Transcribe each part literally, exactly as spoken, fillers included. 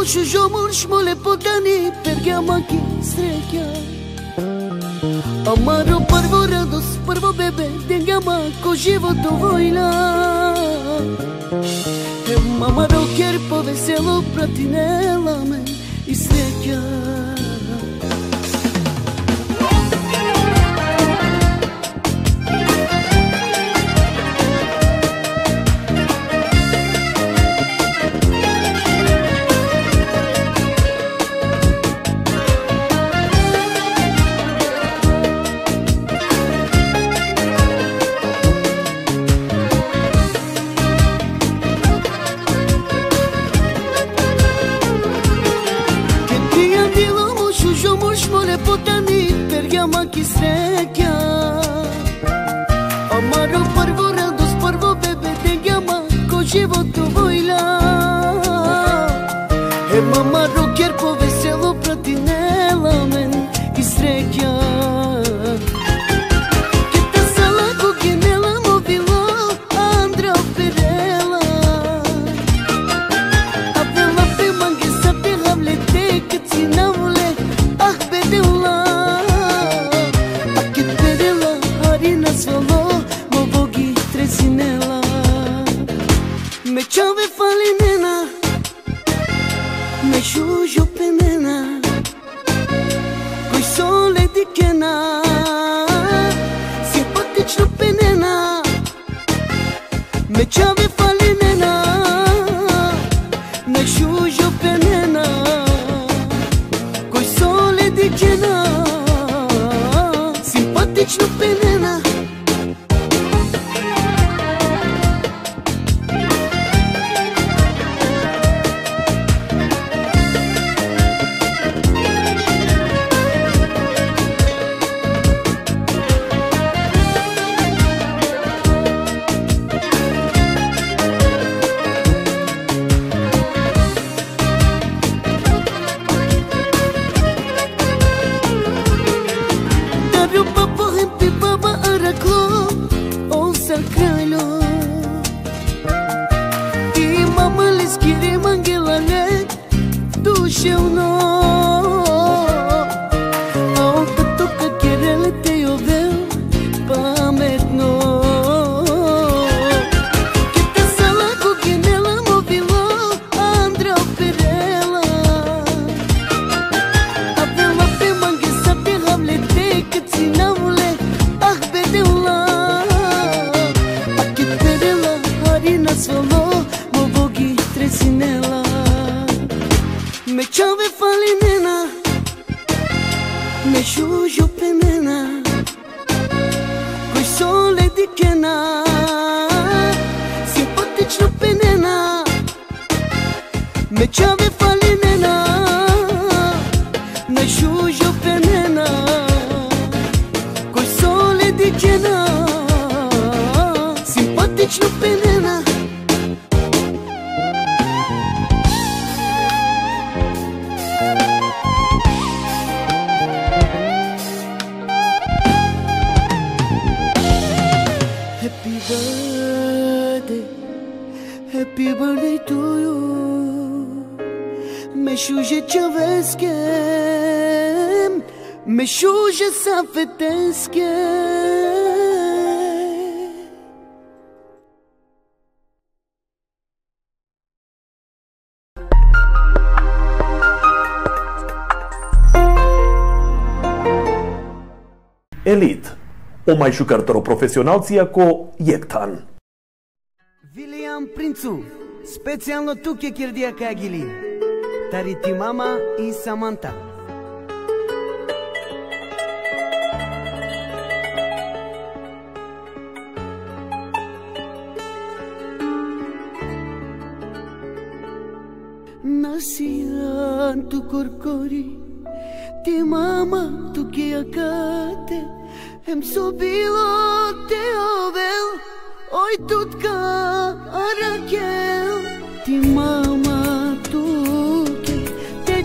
чужо муршмоле потани пергамаки среќа. Амаро прво радост, прво бебе, денгама ко живото војна. Е мамаро керпо весело пратинела ме и среќа. Ki sreќa. Амаро прво радост, прво бебе, денгама ко живото војна. Е мамаро керпо весело пратинела мен и среќа. Кета сала ко генела мобило Андра оперела. А пела пе манге са пела влете кат си наволе, ах бедела. Svalo mo bogi tresinela. Me čove falinena, me žužo penena, koj sole dikena, simpatično penena. Me čove falinena, me žužo penena, koj sole dikena, simpatično penena. Elite, o mai jucător profesional ко Jektan. William Принцу, специјално туке Кирдија Кагили, Тарити мама и Саманта. Nasian tu corcori, ti mama tu que acate, em subilo te ovel, oi tutka arakel, ti mama tu que te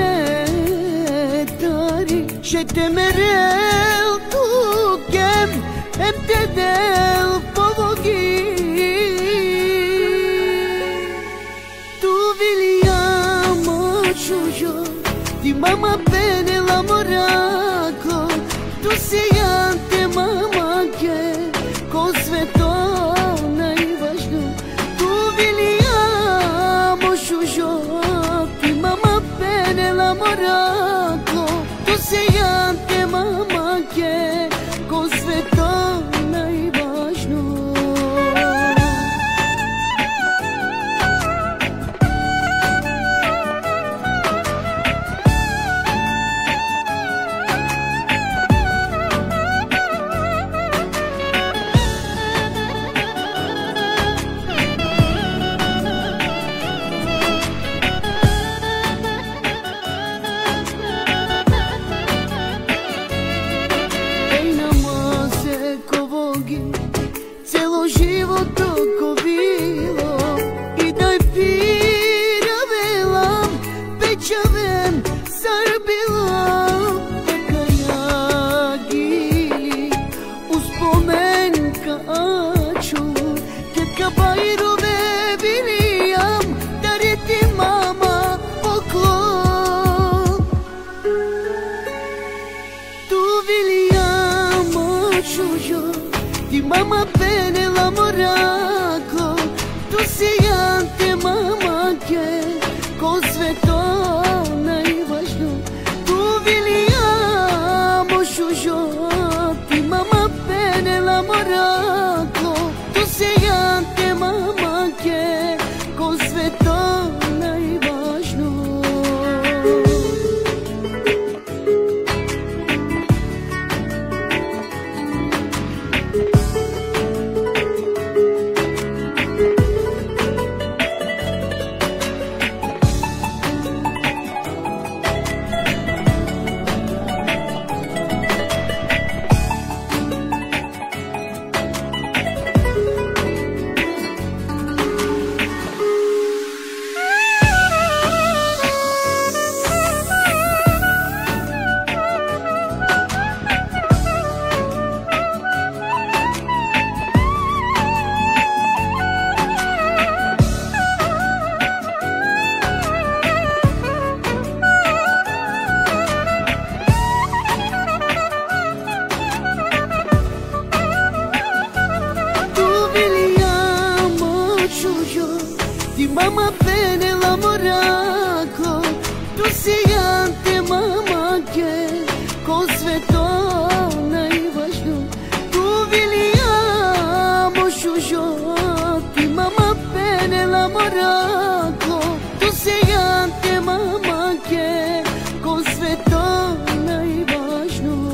janetari, she te merel tu kem, em te del povogi. Tu William čuđo, ti mama pene la morako, tu se jante mama ke, ko sve to najvažno, tu bili amo čuđo, ti mama pene la morako, tu se jante mama ke, ko sve to najvažno. Celo život toko bilo i daj piravelam, pečavem sarbilam, neka ja gili uspomenka aču, ketka bajrove bilijam, dar je ti mama poklon. Tu vilijamo čuđo, ti mama pene la morako, tu se jante mama ke, ko sve to najvažno, tu vilijamo čuđo, ti mama pene la morako, tu se jante mama ke, ko sve to najvažno. Ti mama pene la morako, tu se jante mama ke, ko sve to najvažno, tu vilijamo čuđo, ti mama pene la morako, tu se jante mama ke, ko sve to najvažno.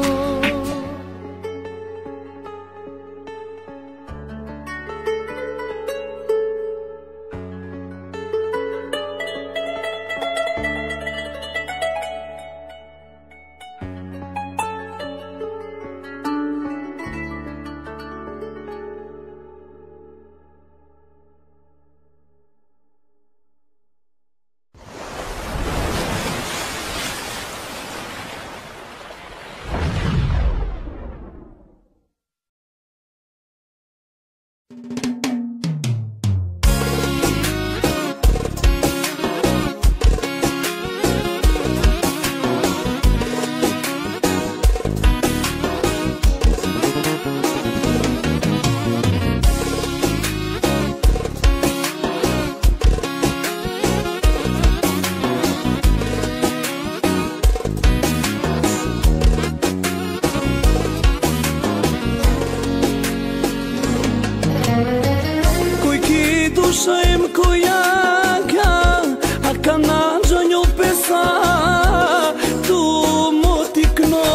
Dušajem kojaka, a kanadža nju pesa, tu motikno,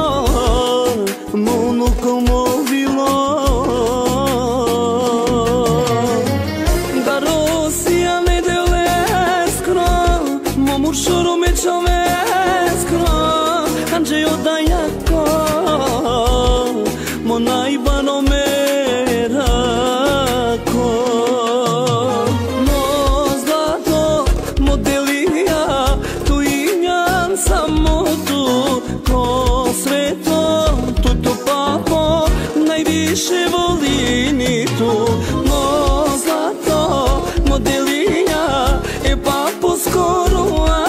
monu komo bilo. Da Rosija ne deleskro, momu šoru mečove skro, anđe odajako, mo najbano merako. Samo tu, ko sve to, tu to papo, najviše voli ni tu. No zlato, modelinja, e papo skoro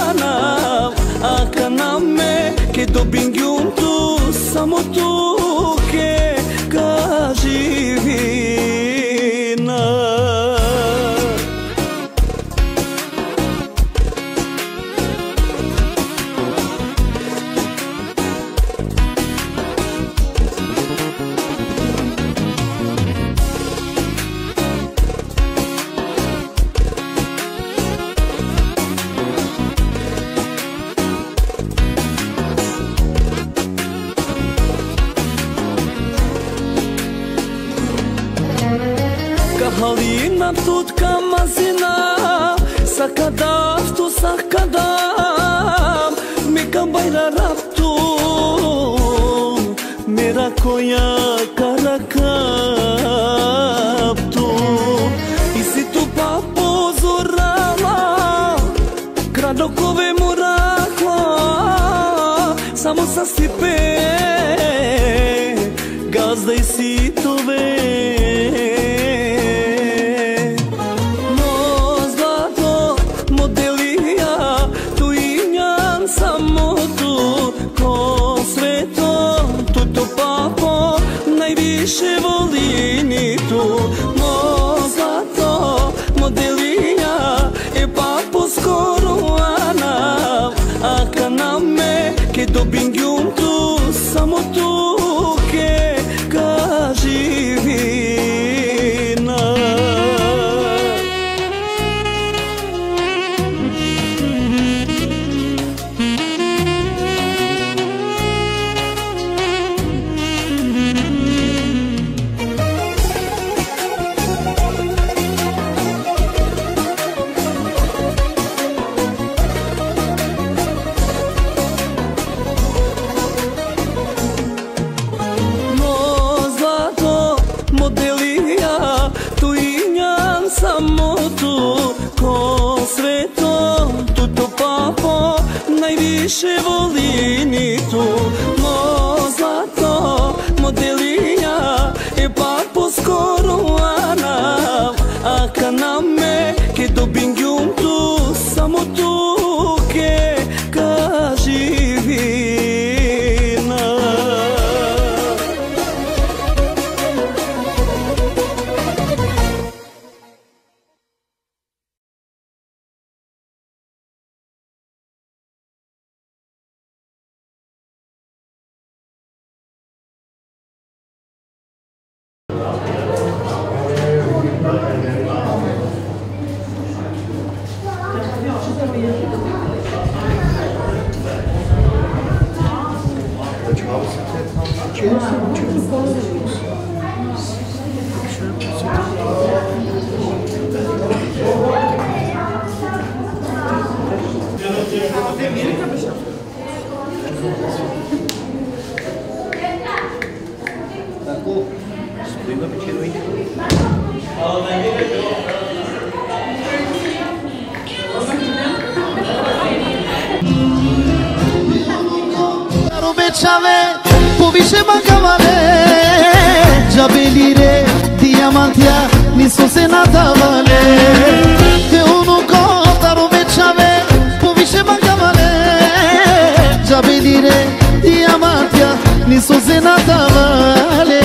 dobim junto, samo tu che kaži vina. Halina tutka mazina sakadav tu sakadav mika bayra raptu mera koya karakaptu isi tu papo zorala kradokove murakla samo sasipe gazda isi tove. Samo tu, ko sveto, tu to papo, najviše volim i tu. Mo zlato, modelija, e papo skoro anav, a kaname, ke dobim junto, samo tu, ke kaži vina. Samo tu, ko sveto, tu to papo, najviše volim i tu. Mo zlato, modelija, e papo skoro anav, a kaname, ke dobim junto, samo tu, ke kaži vina. Poviše mancavale Giabelire diamantia nisso se natavale Te uno conta rovecciave Poviše mancavale Giabelire diamantia nisso se natavale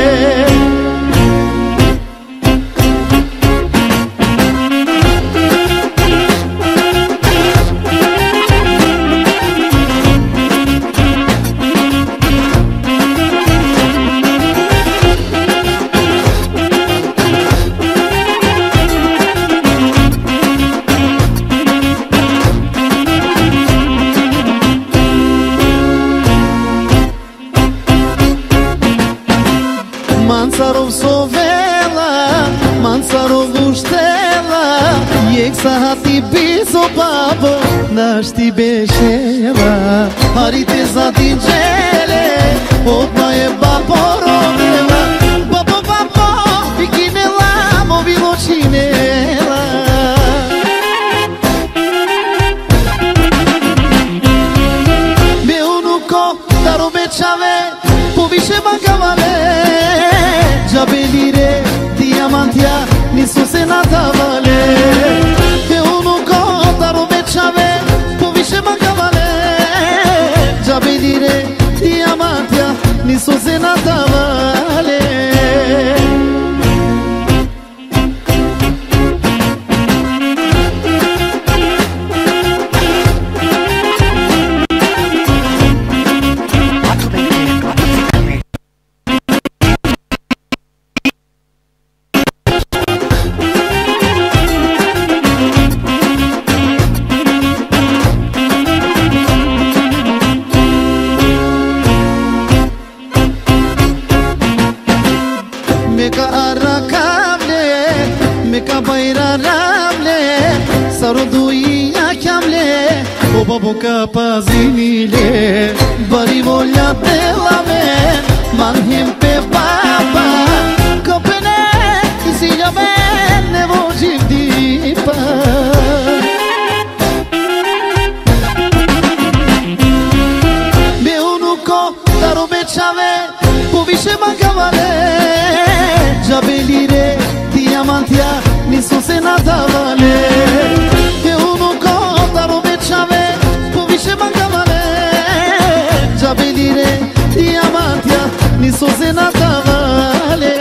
Mansarov sovela, Mansarov uštela Jek sahati bizo babo, našti bešela Harite za dinđele, odma je babo rodila Babo, babo, bikinela, movilo činela Me unuko, darobećave, poviše magavale Giabelire diamantia nisso se natavale Te uno conta rovecciave Poviše magavale Giabelire nisu se natavale. Meka arrakable, meka bayraramle, saruduia chiamle, o babo capazinile, bari voglia della me, manhim pe papa, copene, si ya bene voci di pa. Me unuko, daro bechave, poviše mancavale. Jabelire, diamantia, nisu se natavale. E uno cota rovecciave, poviše mancavale. Jabelire, diamantia, nisu se natavale.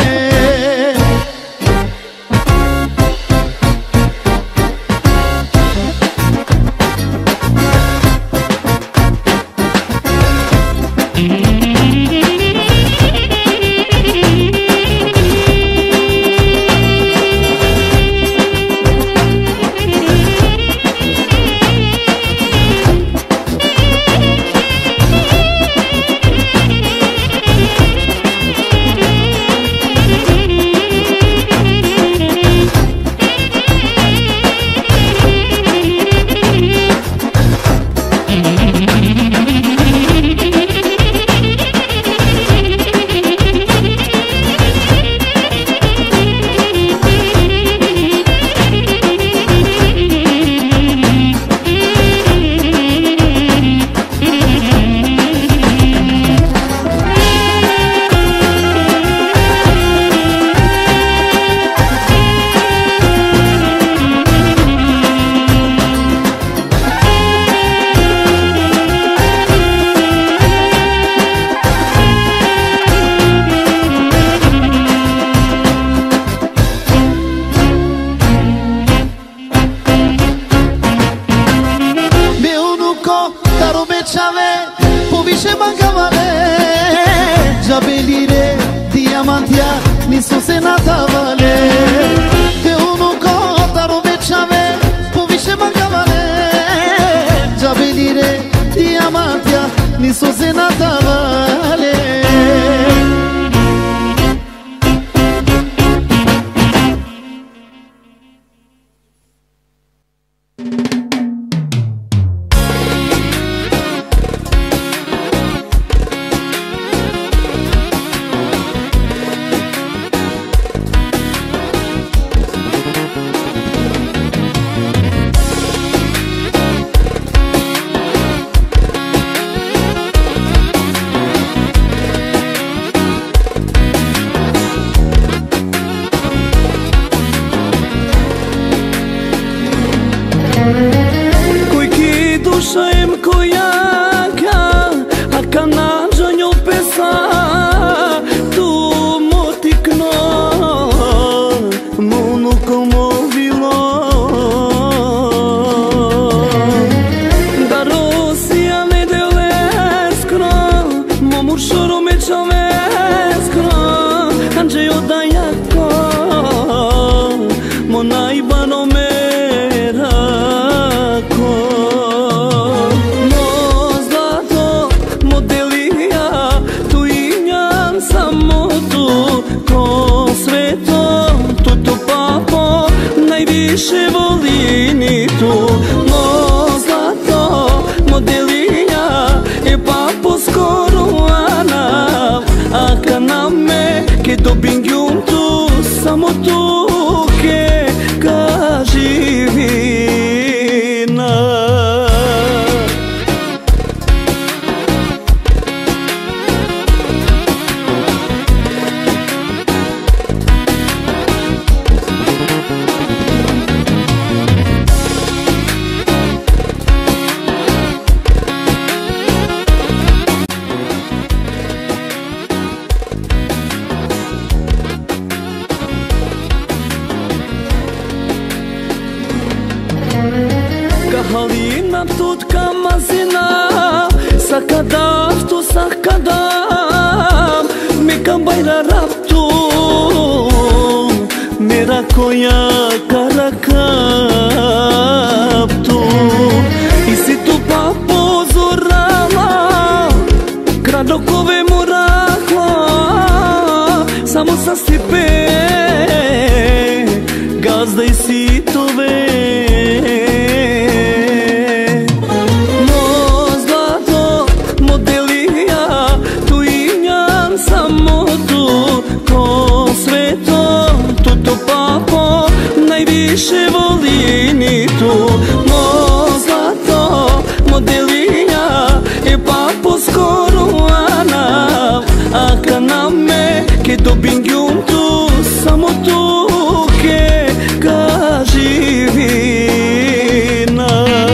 Poviše mancavale, jabelire, diamantia, nisu se natavale. E uno cota rovecciave, poviše mancavale, jabelire, diamantia, nisu se natavale. Dušajem kojaka, a kanadža njo pesa, tu motikno, munu komo vilo. Da Rosija ne deleskro, momur šoro meča veskro, anđe odajako, mo najbano merako. Najviše volini tu, mo zlato, modelinja, e papo skoro ana, a kaname, che dobim giunto, samo tu che kaži vina. volina tot ca mazina, sakadav tu sakadav, me kambaira raptu, mera koya karakaptu. I si tu pa pozorala, kradokove morakla, samo sa stipe, gazda i sitove. No zlato modelija, tu injam samo tu, ko sveto, tu to papo, najviše volini tu. No zlato modelija, e papo skoro anav, a kaname ke dobim tu, samo tu ke živina.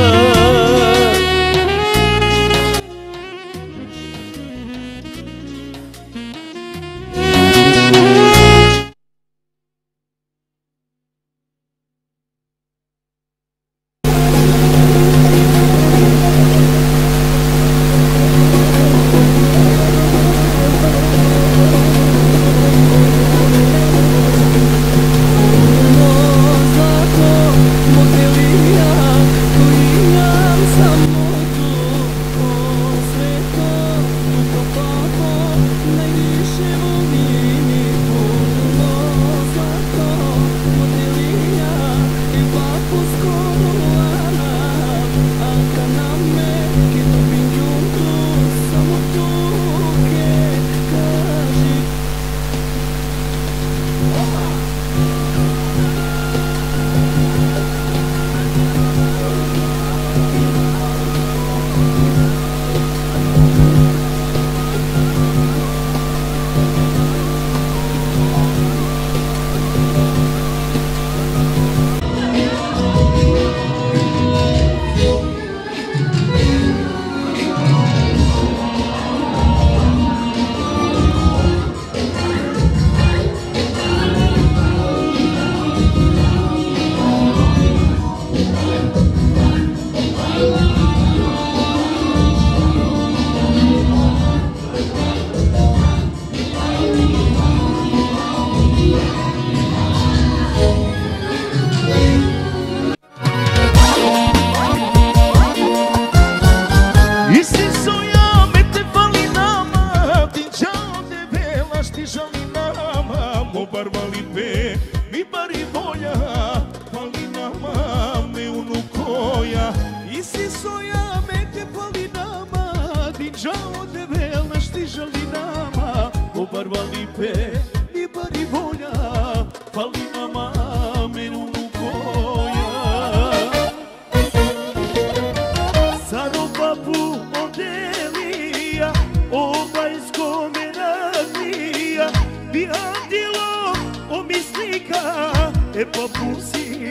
E papusi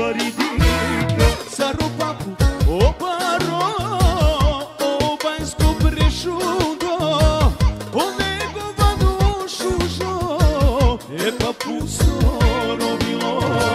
baridika, saru papu, o baro, o bansko prešudo, o nego vanu šužo, e papuso robilo.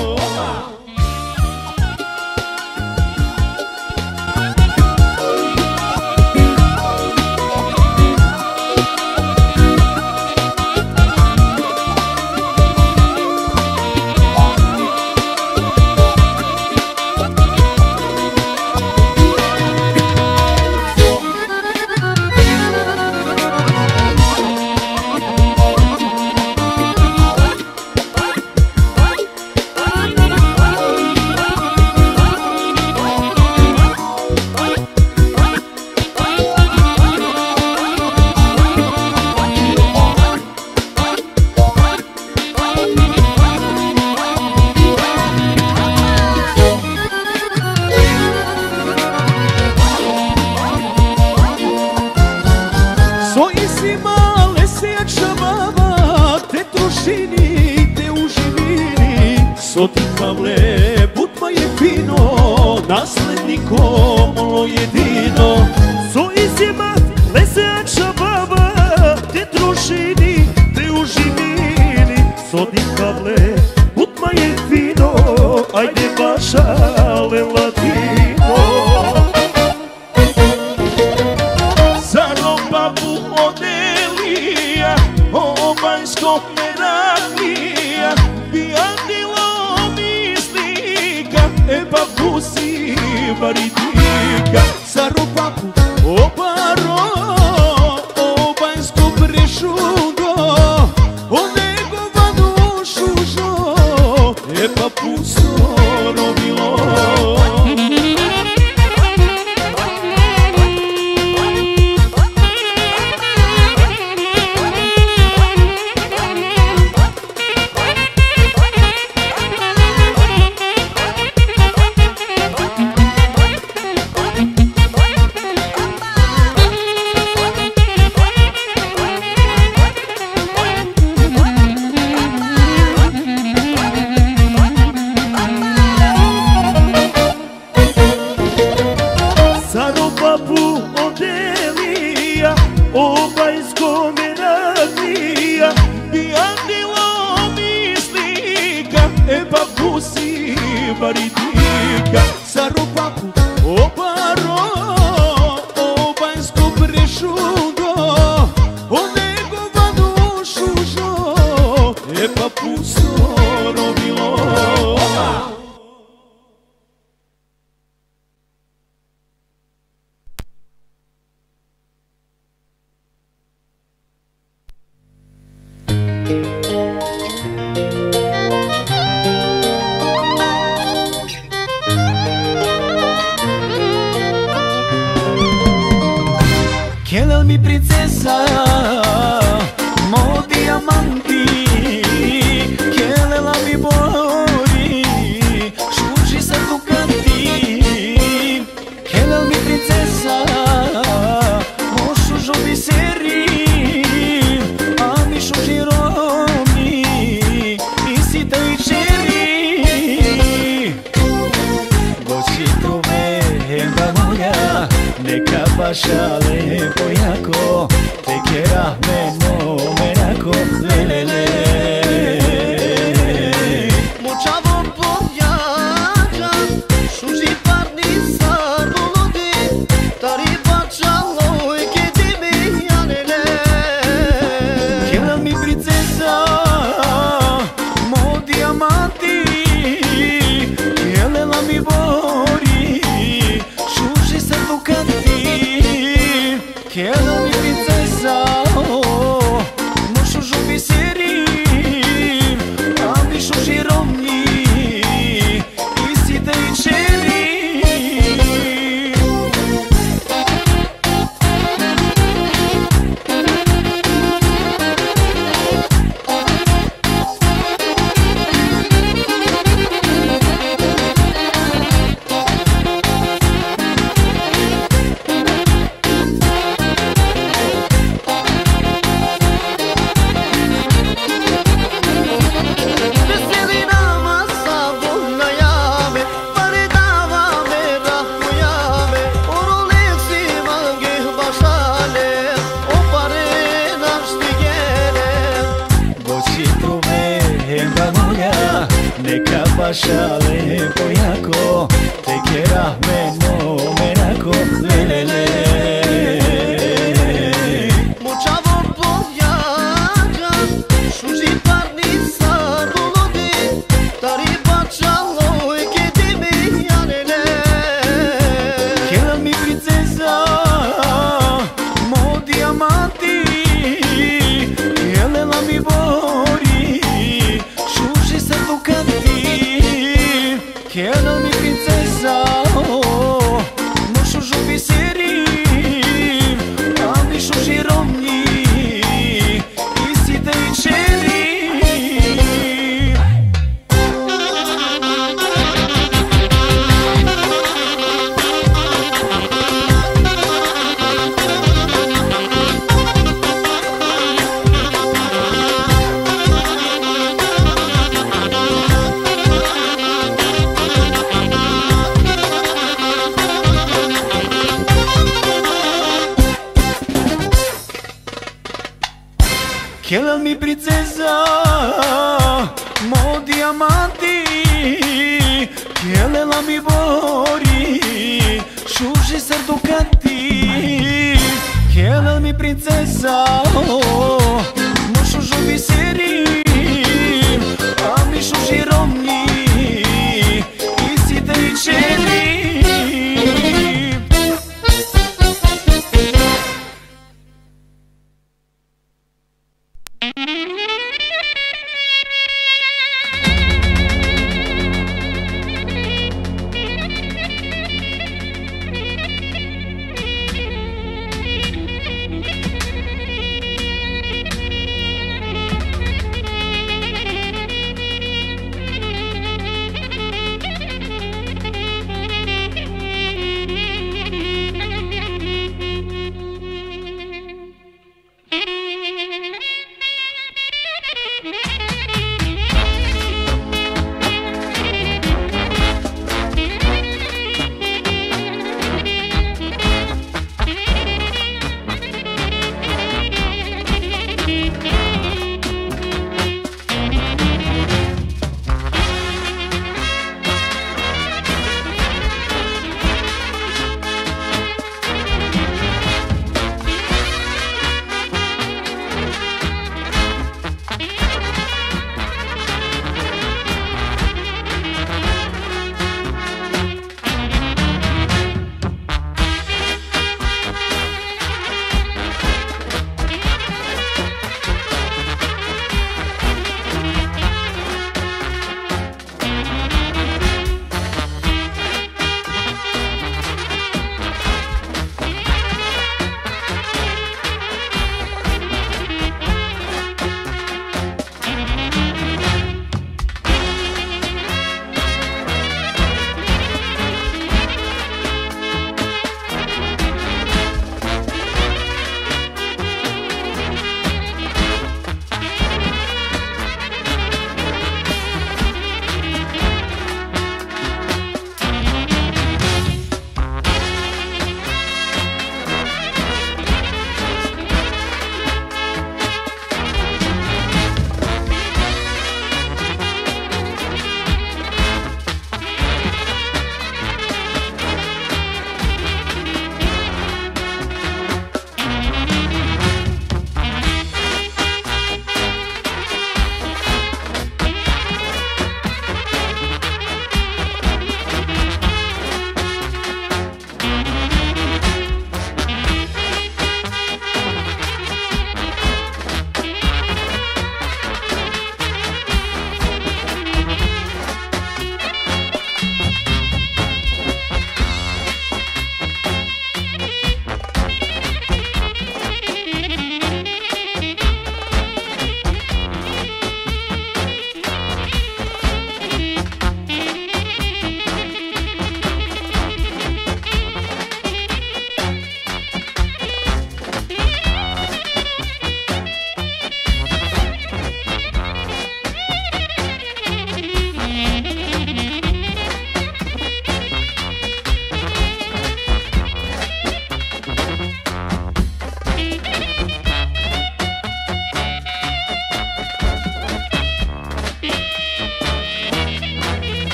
Sotikavle, budma je fino, nasledniko molo jedino. So izjema, leseača baba, te družini, te uživini. Sotikavle, budma je fino, ajde baša le latino. Bog Meraklija, Bianilo mislika, e pa pusi varitika. Saro papu, o paro, o banjsko prešugo, o negova dušužo, e pa puso robilo. Varitika, Saro papu, o paro, o banjsko prešugo, o negova dušužo, e pa puso robilo. Chiedel mi princesa, mo diamanti, chiedela mi bori, shuji sa ducati. Chiedel mi princesa, mo shujo biseri, ami shuji romi, isi tăi ceri. Voci truvenda moja, neka pašale pojako, te kjera meno menako, lelele. Močavo povjača, šuži parni sarulodi, tari pačalo i kedi mi janele. Kjera mi princesa, mo diamanti, kjelela mi bori, šuži sa ducati. Chiedel mi princesa, mo shujo biseri, ami shuji romni, isi tăi ceri. Neka pašale pojako, te kjera meno menako, lelele. Močavo povjača, šuži parni sarulodi, tari pačalo i kedi mi janele. Chiedel mi princesa, mo diamanti, kjelela mi bori, shuji sa ducati. Chiedel mi princesa, mo shujo biseri, ami shuji romni, isi tăi ceri. Chiedel mi princesa, mo diamanti, kjelela mi bori, shuji sa ducati. Chiedel mi princesa, mo shujo biseri,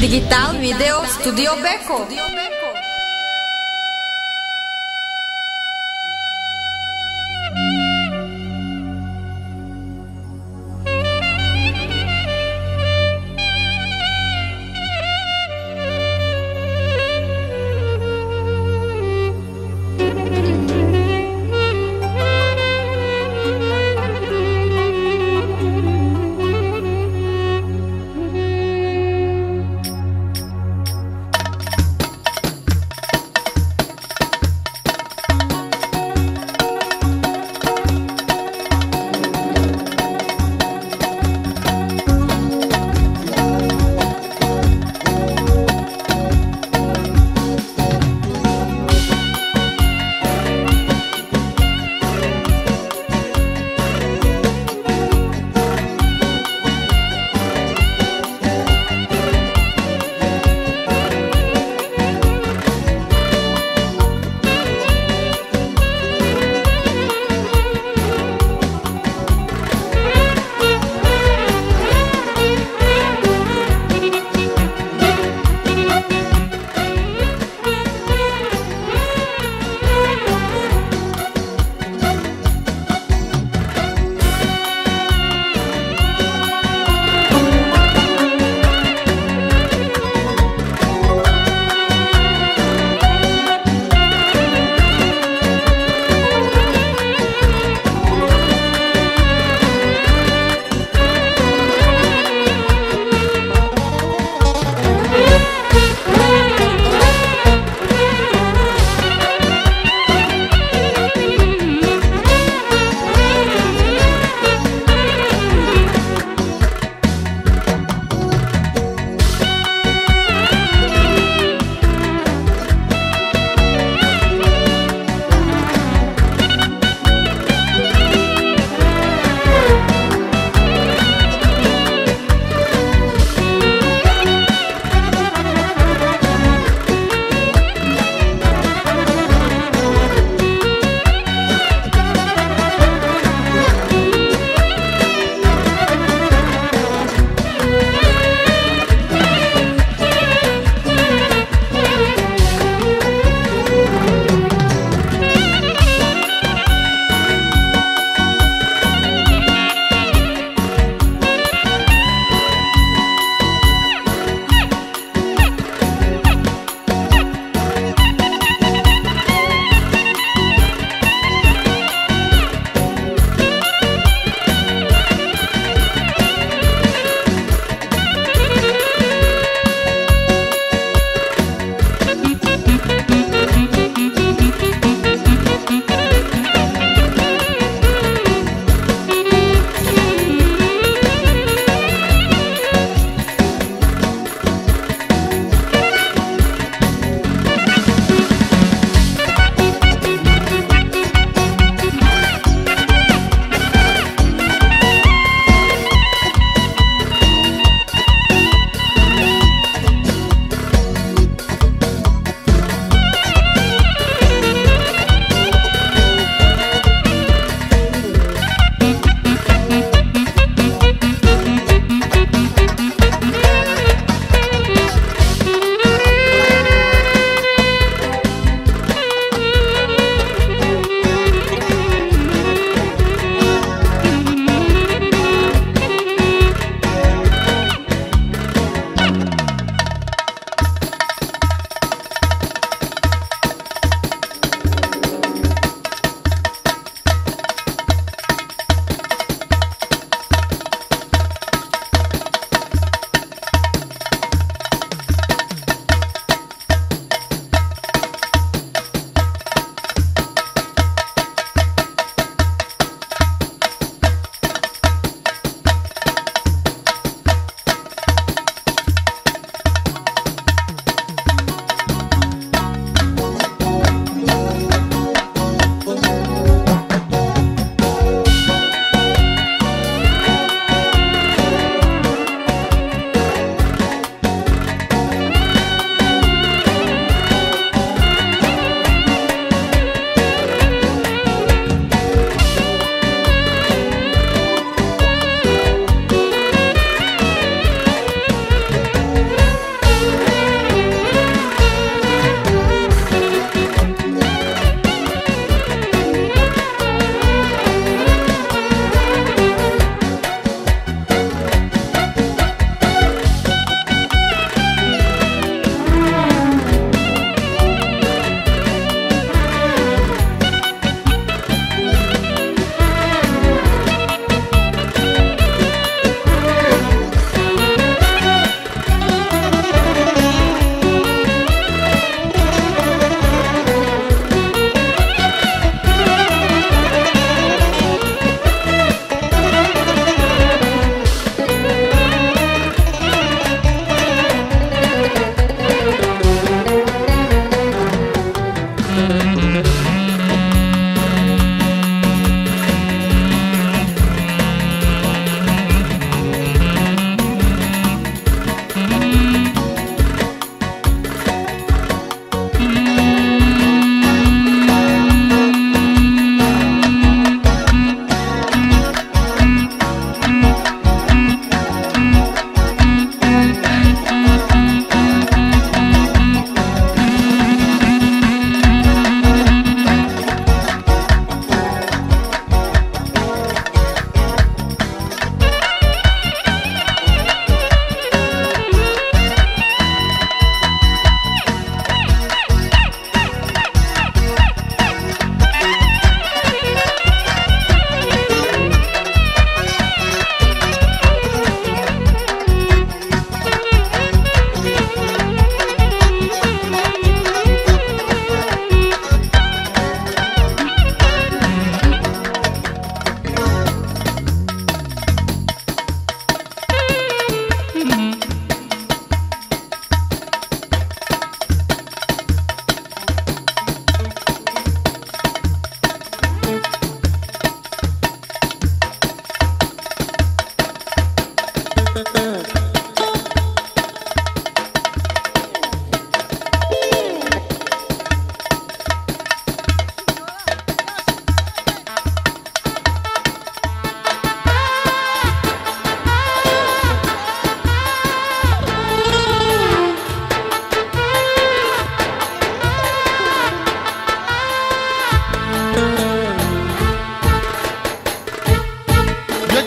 Digital Video Studio Beko.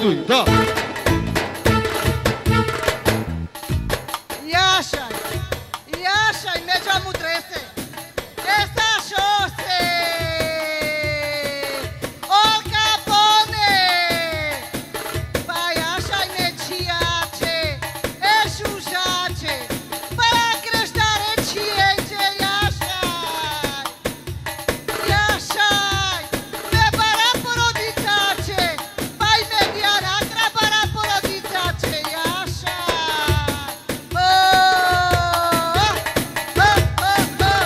dui, da. Iasha-i, Iasha-i, mergea mutrese. Esta șose. Al Capone. Pai, așa-i neciace. Eșușace. Para creștare cience, Iasha-i. Iasha-i, me para porodițace. Pai, mediana, tra para porodițace, Iasha-i. Oh, oh, oh, oh, oh.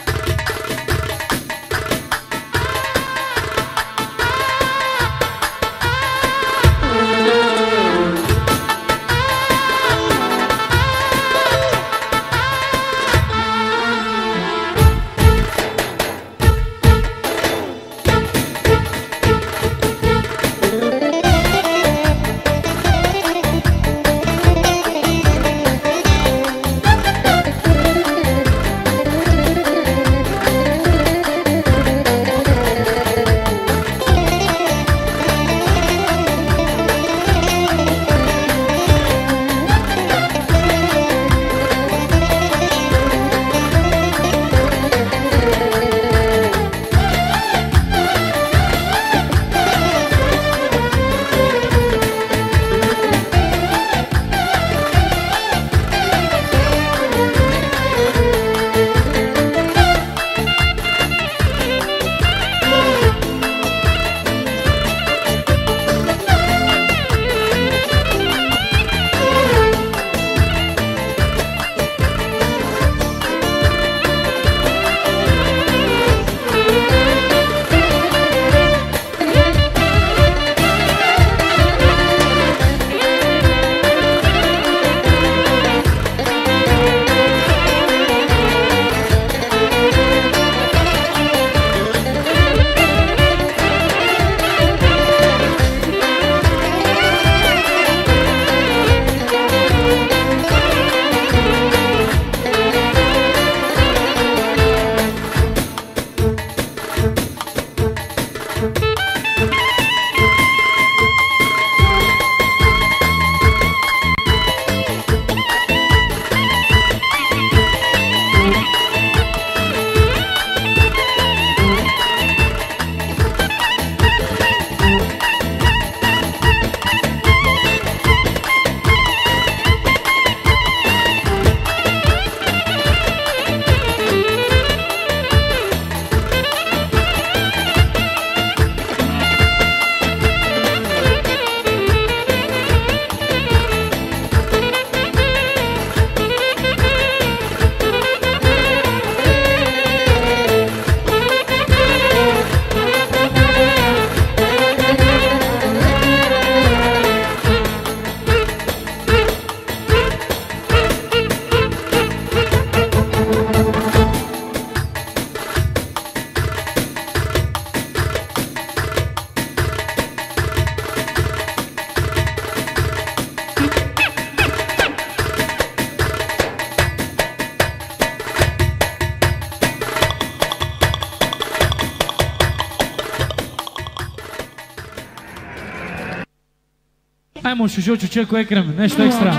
Hai mă, și joci cel cu Ekrem, nešto extra.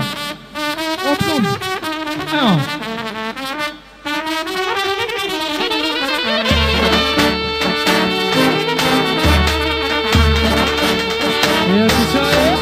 Opun. Hai mă. E atâția.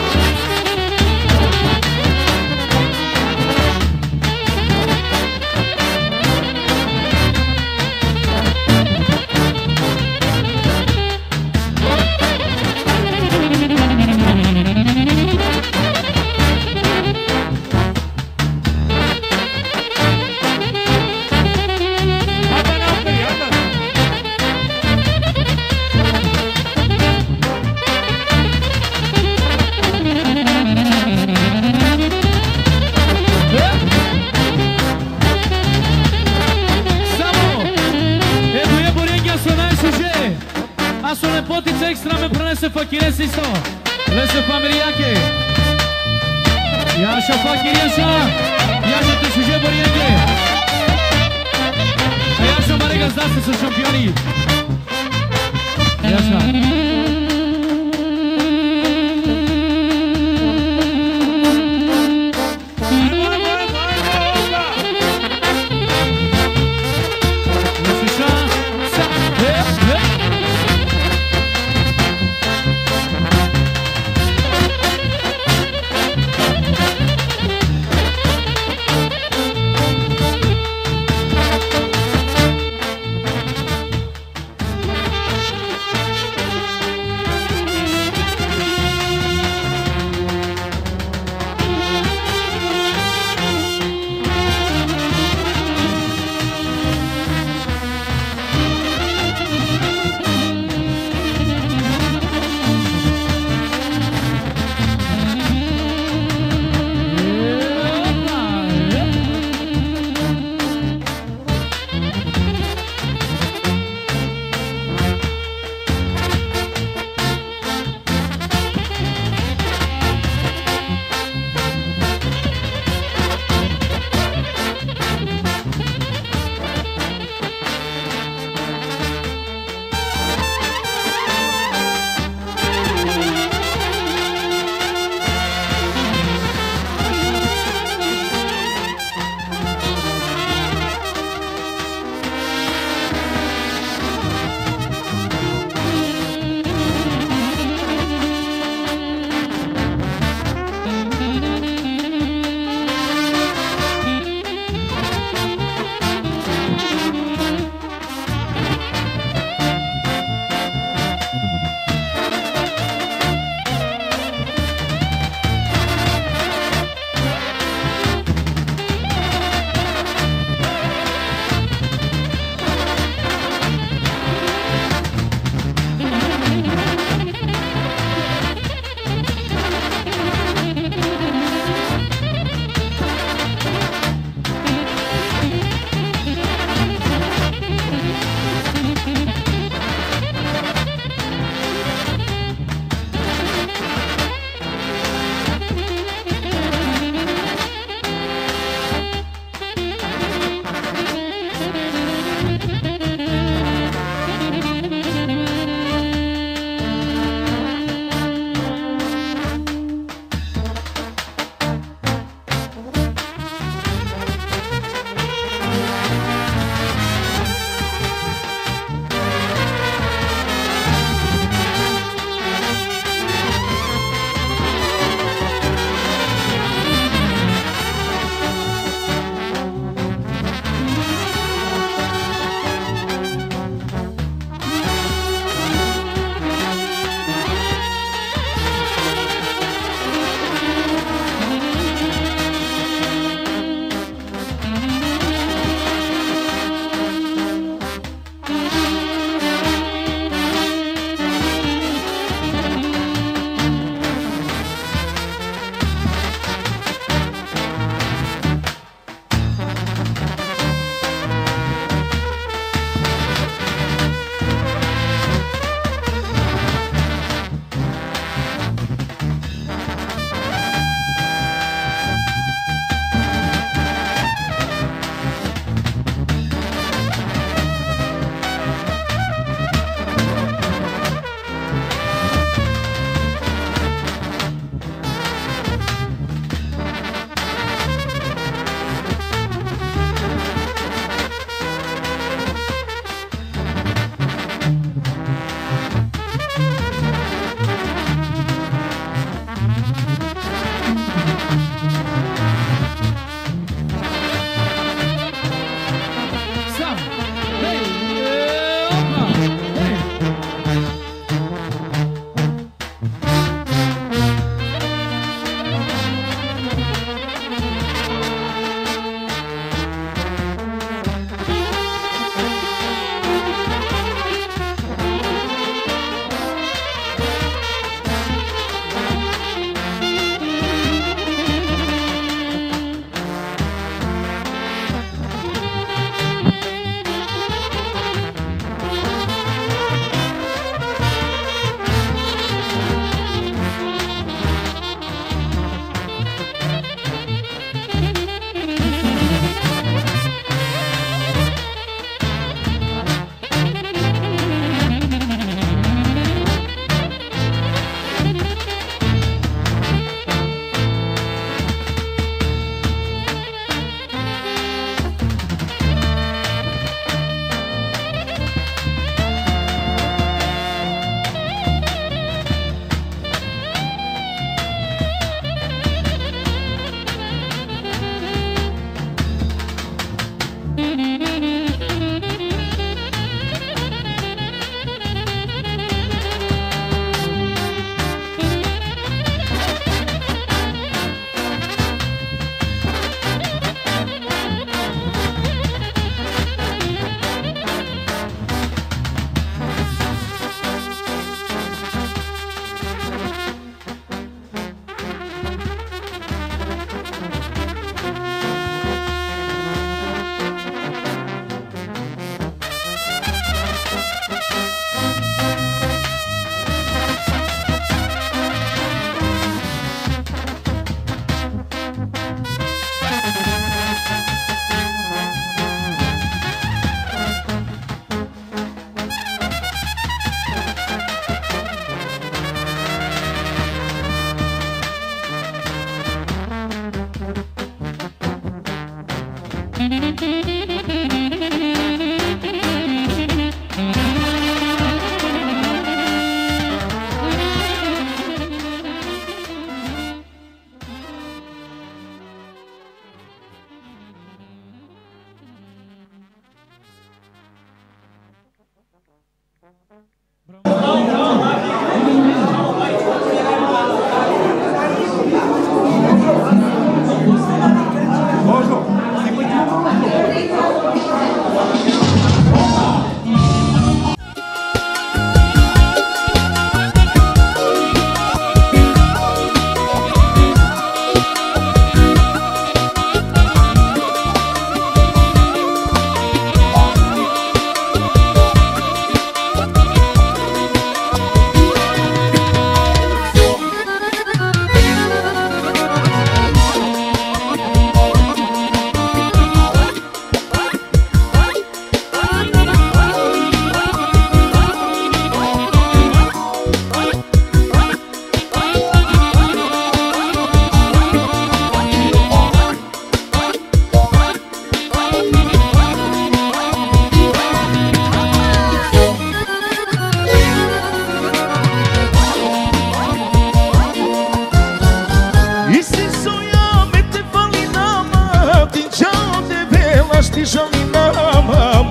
Fakiresi sto, lese familijake. Jaša Fakiresa, Jaša te suže borijenge. A Jaša Marega zda se su šampioni. Jaša.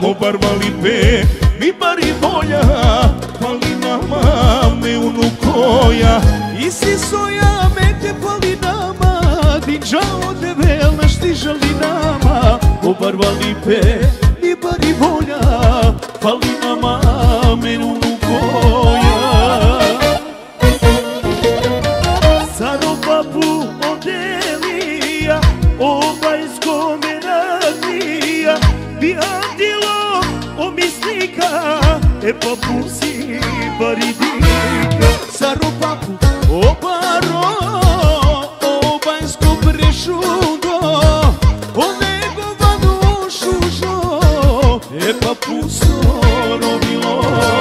o barba lipe, mi bari volja, fali nama me unu koja. I si soja me te fali nama, dinđa od tebe naš ti žali nama. O barba lipe, mi bari volja, fali nama me unu koja. Saro papu odelija, obajsko me radija, bijadilo omisnika, e papu si baridika. Saro papu obaro, obajsko prešudo, o negovanu šužo, e papu soro bilo.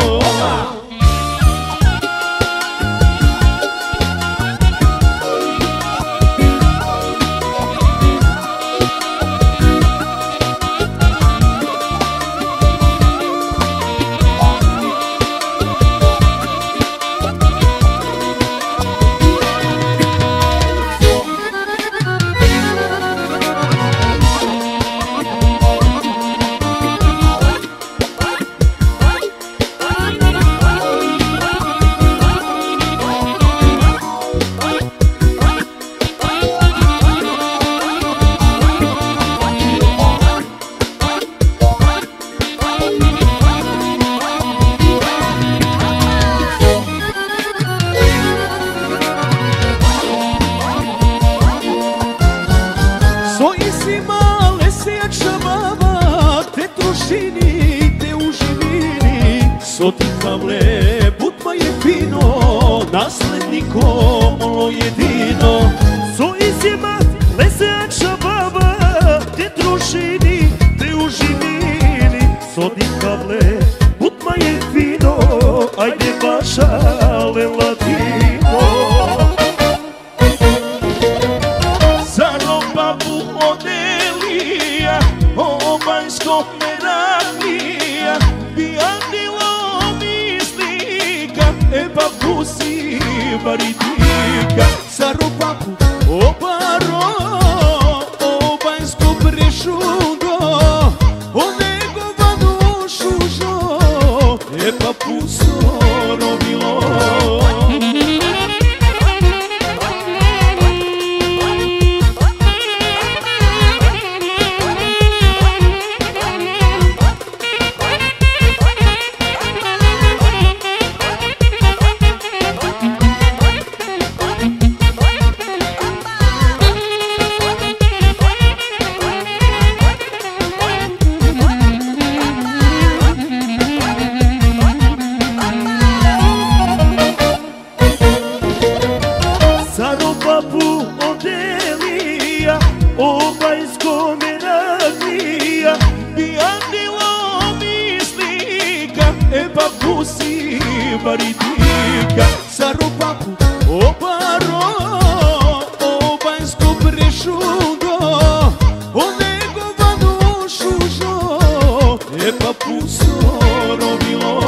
Naslednikom ono jedino, co izima leseača baba, te trušini, te u živini. Sodnikavle, butma je fino, ajde vaša le latino. Zaro babu odelija, obanjsko meravija, bijadilo misnika, e babu si baridika. Zaro papu obaro, obajsko prešudo, o negovanu šužo, e papu soro bilo. Obajsko me razvija, bijadilo misnika, e babu si baridika. Zaro papu obaro, obajsko prešudo, o negovanu šužo, e papu soro bilo.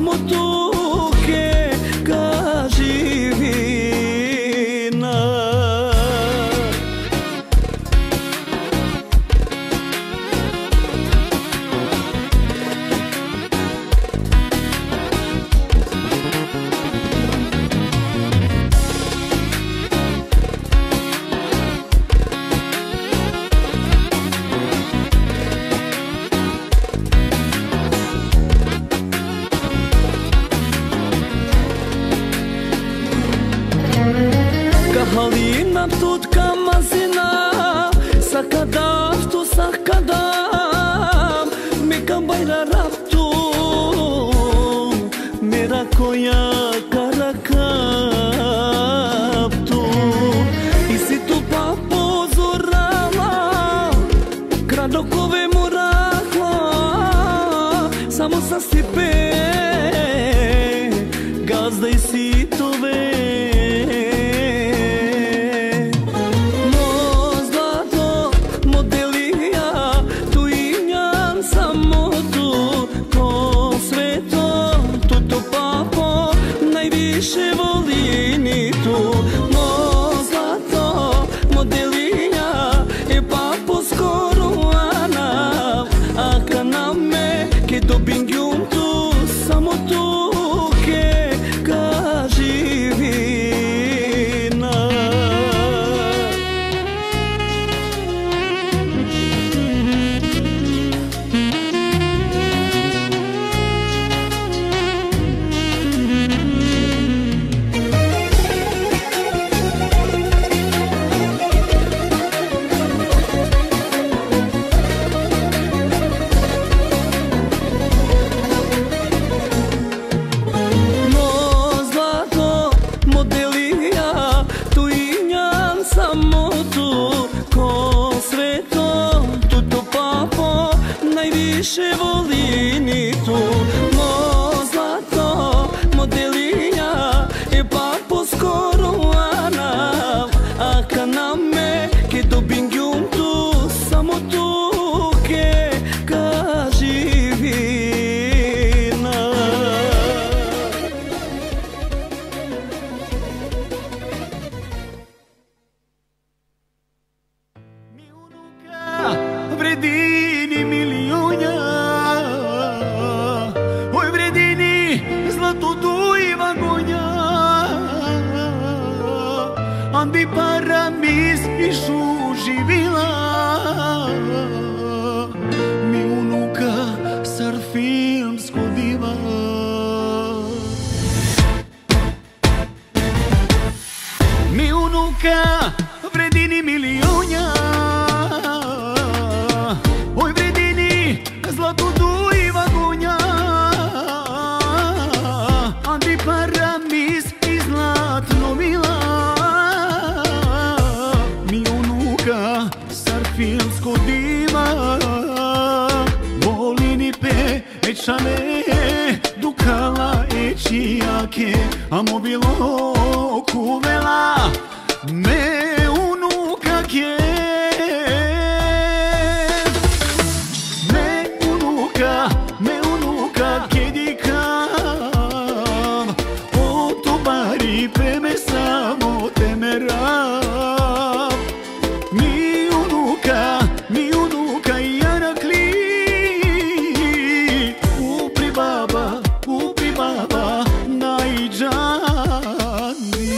samo tuke ka živina. Halina tutka mazina sakadam tu sakadam meka bayra raptu mera koya karakaptu isi tu papo zorala gradokove murakla samo sasipe gazda isi tove. Najviše volini tu, mo zlato, modelinja e papo skoro ana, a kana me ke dobim tu samo tu ke ka živina. Najviše volini tu, mo zlato, modelinja e papo skoro ana, a kana me ke dobim tu samo tu ke ka živina. Mi unuka vredini milijunja, oj vredini zlato duiva gonja, andi para mis išu živila. Mi unuka sar filmsko diva. Mi unuka vredini milijunja, oj vredini zlato duiva gonja, andi para mis i zlatno mila. Mi unuka sar filmsko diva, volini pe ečane dukala ečijake, a mobilo kuvela me unuka ke. Me unuka kedikam, o to bari pe me samo temeram. Mi unuka, mi unuka jarakli, upri baba, upri baba najđandi.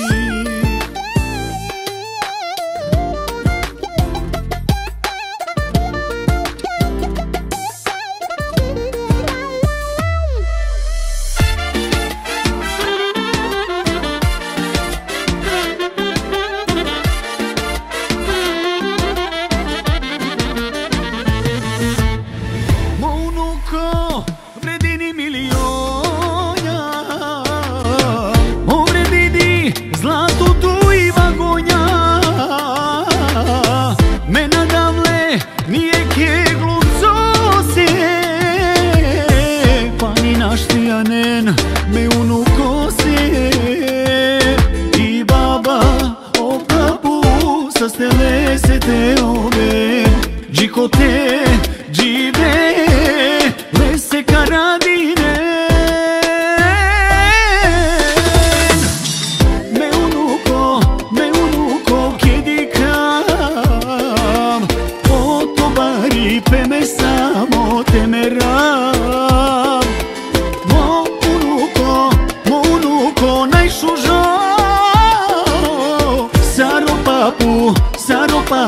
Me unuko se i baba o babu sa stele se te ove Gikote, džive, lese karadine.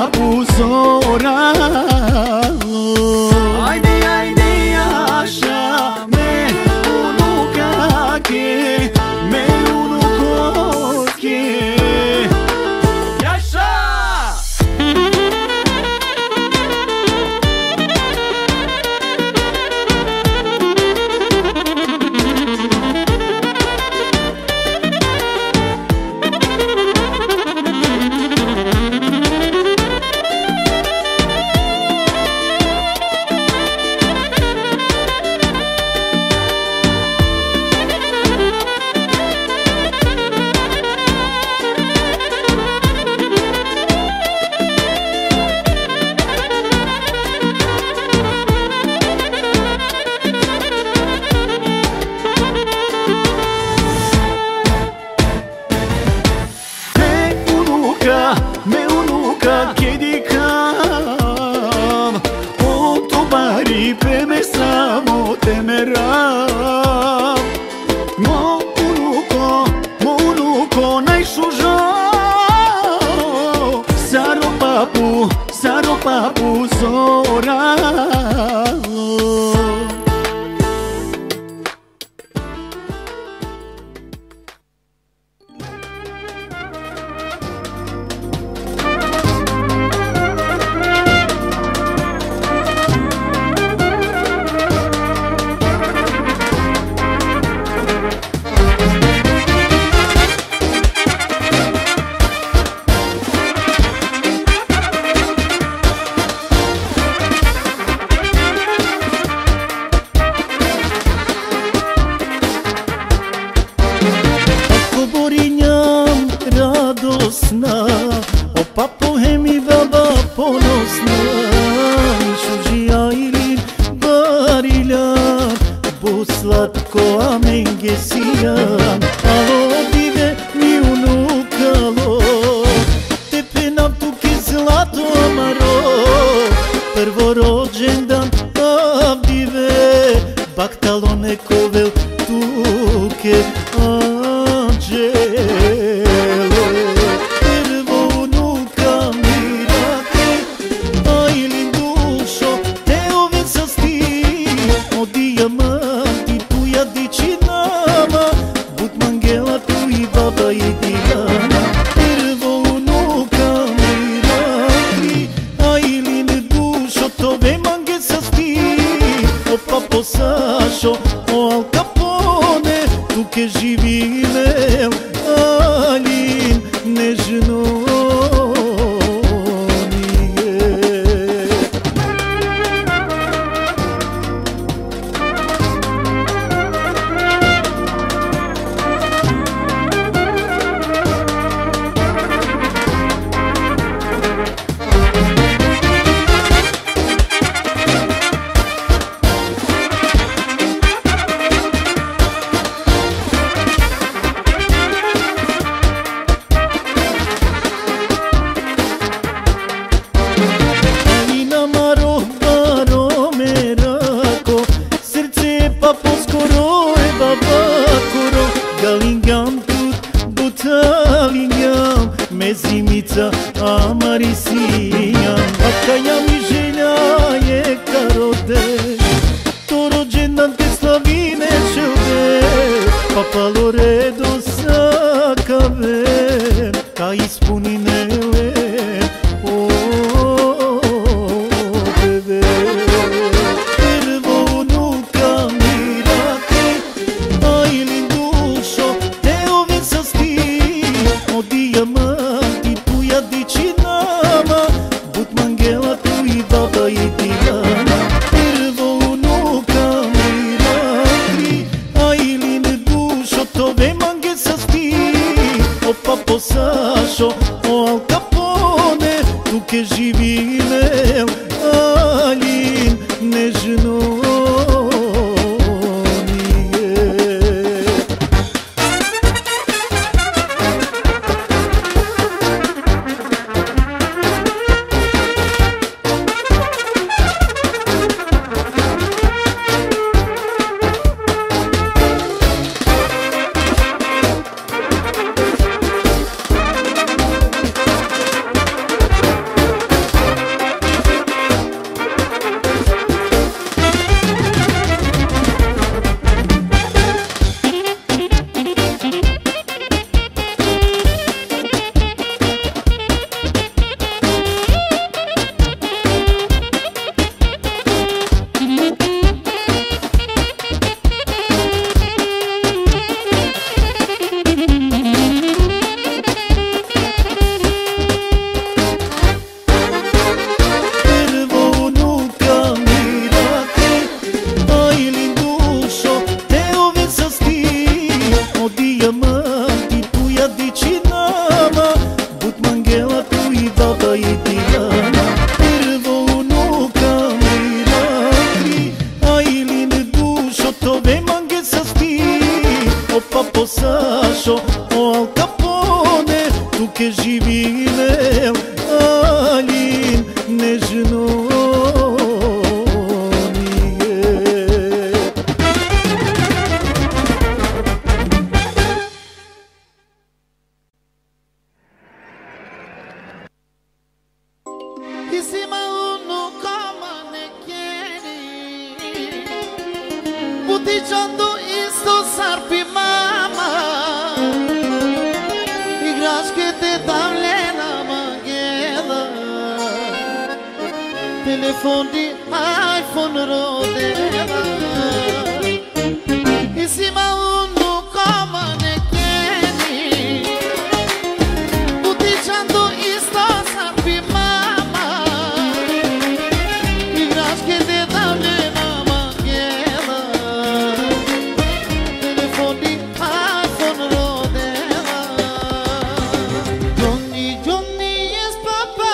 papu zora. Ajde, ajde, Jaša, me unuka ke, me unuko ke. Jaša! Me unuka kedikam, o to bari pe me samo temeram. Mo unuko, mo unuko najšužo, saro papu, saro papu zora. O papo hemi baba ponosna, šužija ili barilan, bu slatko amengesijan. Alo dive mi unukalo, tepe nam tuke zlato amaro, prvorođendan avdive, baktalo nekovel tuke anđele. Sašo, o Al Capone, tu che živi meu, Alin, nežno nije. Galingam tut butalingam, mezimica amarisijam. Akaja mi želja je karode, to rođendan te slavine čelde, papalo redo sa kave, ka ispuni nele, o bebe. Prvo unuka mirate, a ili o diamanti tu ja dici nama, but mangela tu i baba i Diana. Prvo unuka mirati, a ili ne dušo tove mange sasti. O papo Sašo, o Al Capone, tu che živi meu, Alin, nežno. paposašo o Al Capone, tu che živine alin nežno. Telefon di iPhone rodeva e si ma uno come ne chiedi utilizzando isto sapi mama i grasche te dale na manghela telefon di iPhone rodeva Johnny Johnny es papà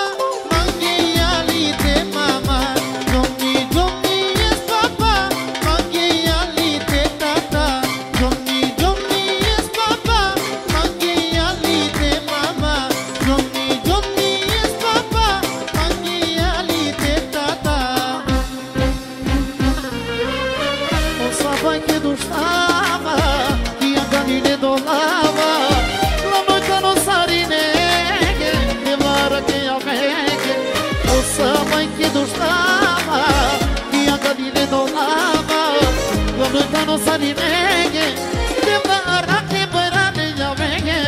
no sali neghe, de barra que para de ya vengue.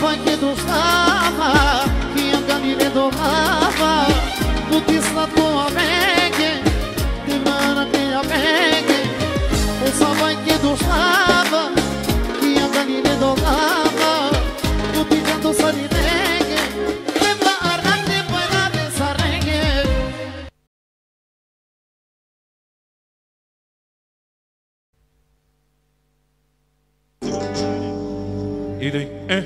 vai que tu estava, que a galinha dourava, tu disse na tua mente, de mana que a mente, essa vai que tu estava, que a galinha dourava, tu dizendo sarinengue, lembra a rande para desarrengue. E daí? É.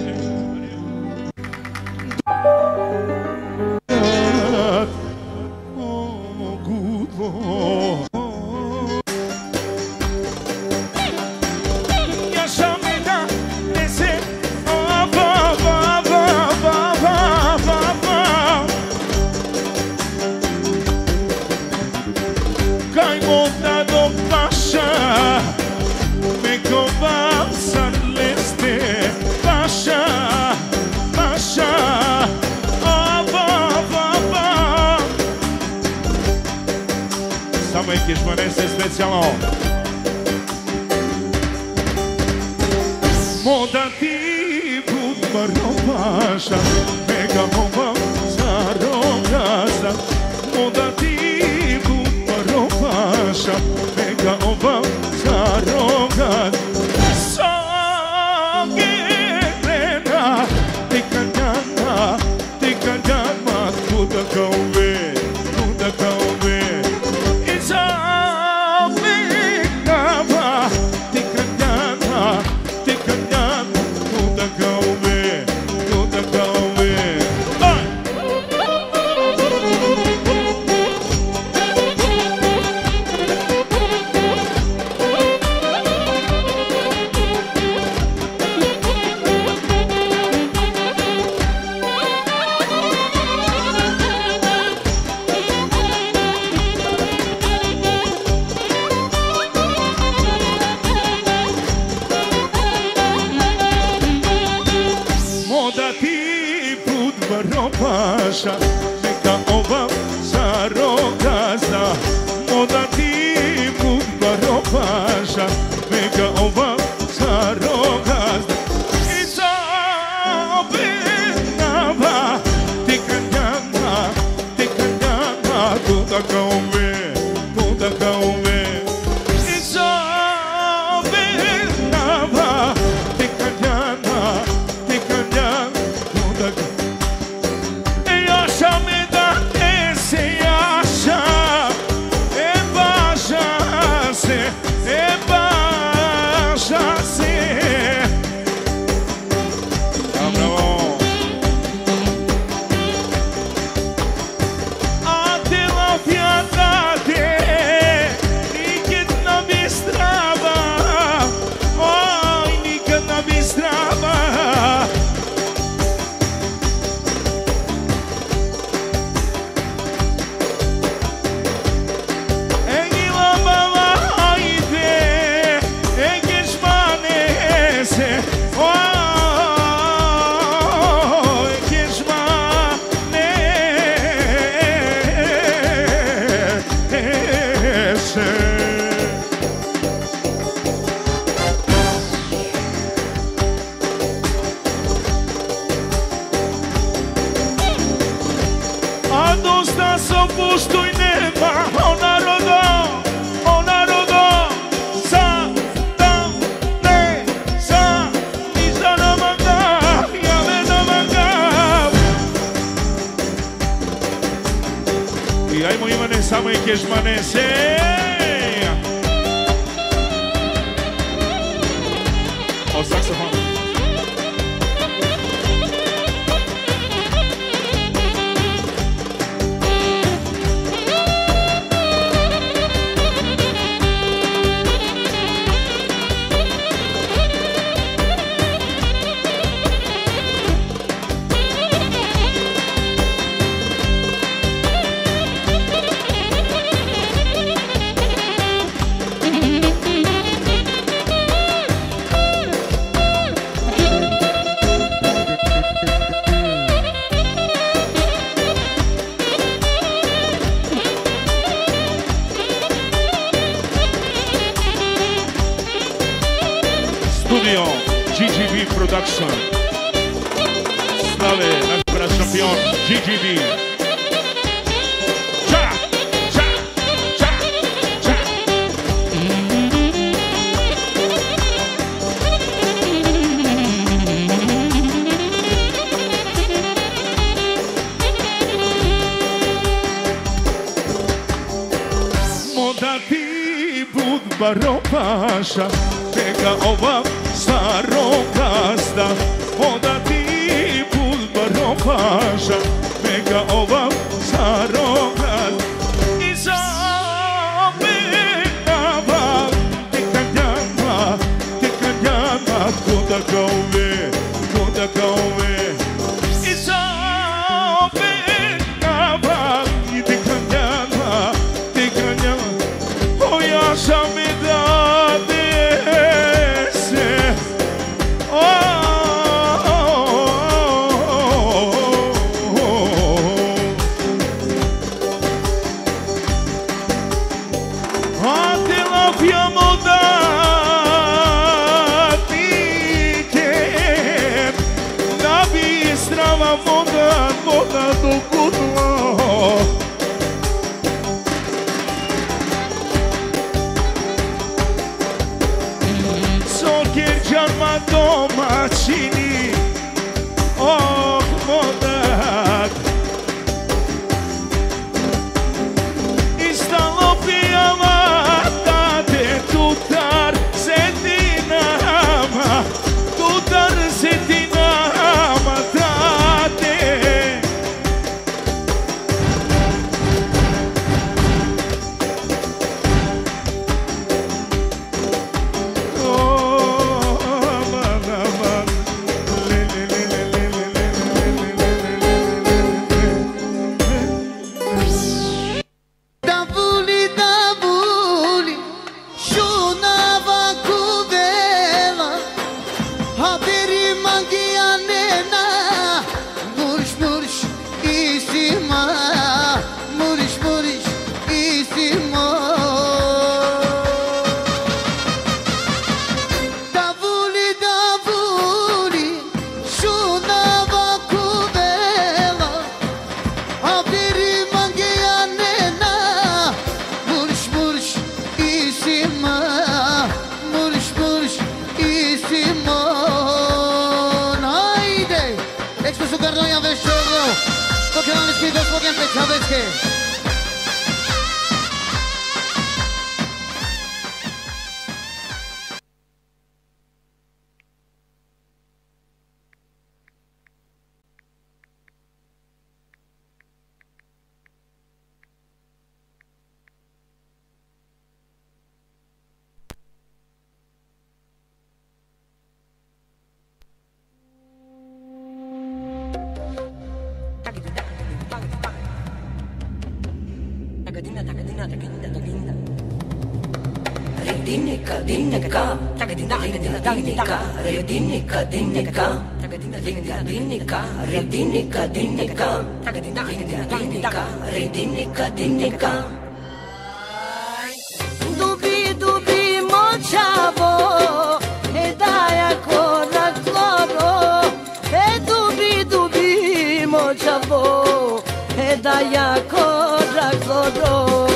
Que esmanece specijalno. Moda ti budbaro paša, mega mova za rogaza. Moda ti budbaro paša, mega mova za rogaza. Sogerena, ti kanjana, ti kanjana, kuda kauve, kuda kauve. Neka ova zarogaza, moda ti budbaro paša, neka ova zarogaza. I za obenava, ti kanjana, ti kanjana, kuda kauve, kuda kauve. I za obenava, ti kanjana, ti kanjana, kuda kauve. Самый кешманесе. О, саксофон. Studio G G V Production. slave, naš brat šampion, G G B. Ča, ča, ča, ča. Moda ti bud baropaša, neka ova starog gazda. Moda ti bud baropaša, neka ova starog gazda. I zabenava, tika njama, tika njama, kuda kao ve, kuda kao ve. I zabenava, tika njama, tika njama, ojaša mi dade se. Voda do kudlo. Sokircan ma domaćini, oh modak. I stalo pijava tate tutar setinama, tutar setinama tate. Dubi, dubi, močavo, e daja korak loro, e dubi, dubi, močavo, e daja korak loro.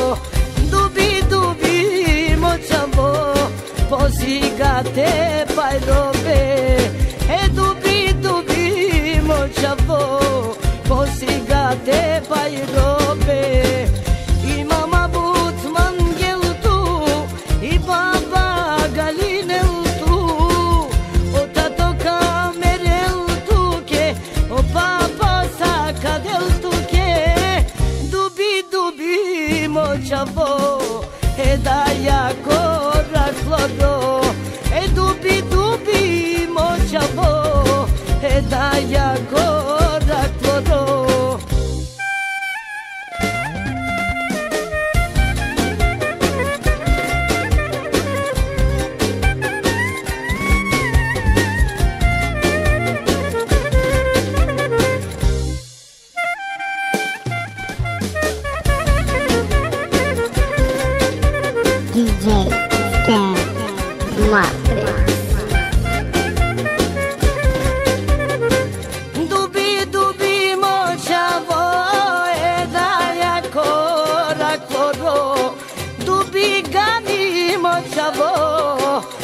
Dubi, dubi, močavo, posigate pajrobe, e dubi, dubi, močavo, posigate pajrobe. I mama Butman geltu, i baba Galinel tu, o tato Kamerel tuke, o papa Sakadel tuke. Dubi, dubi, močavo, e daja korak loro, e dubi, dubi, močavo, e daja korak loro. D J Stan.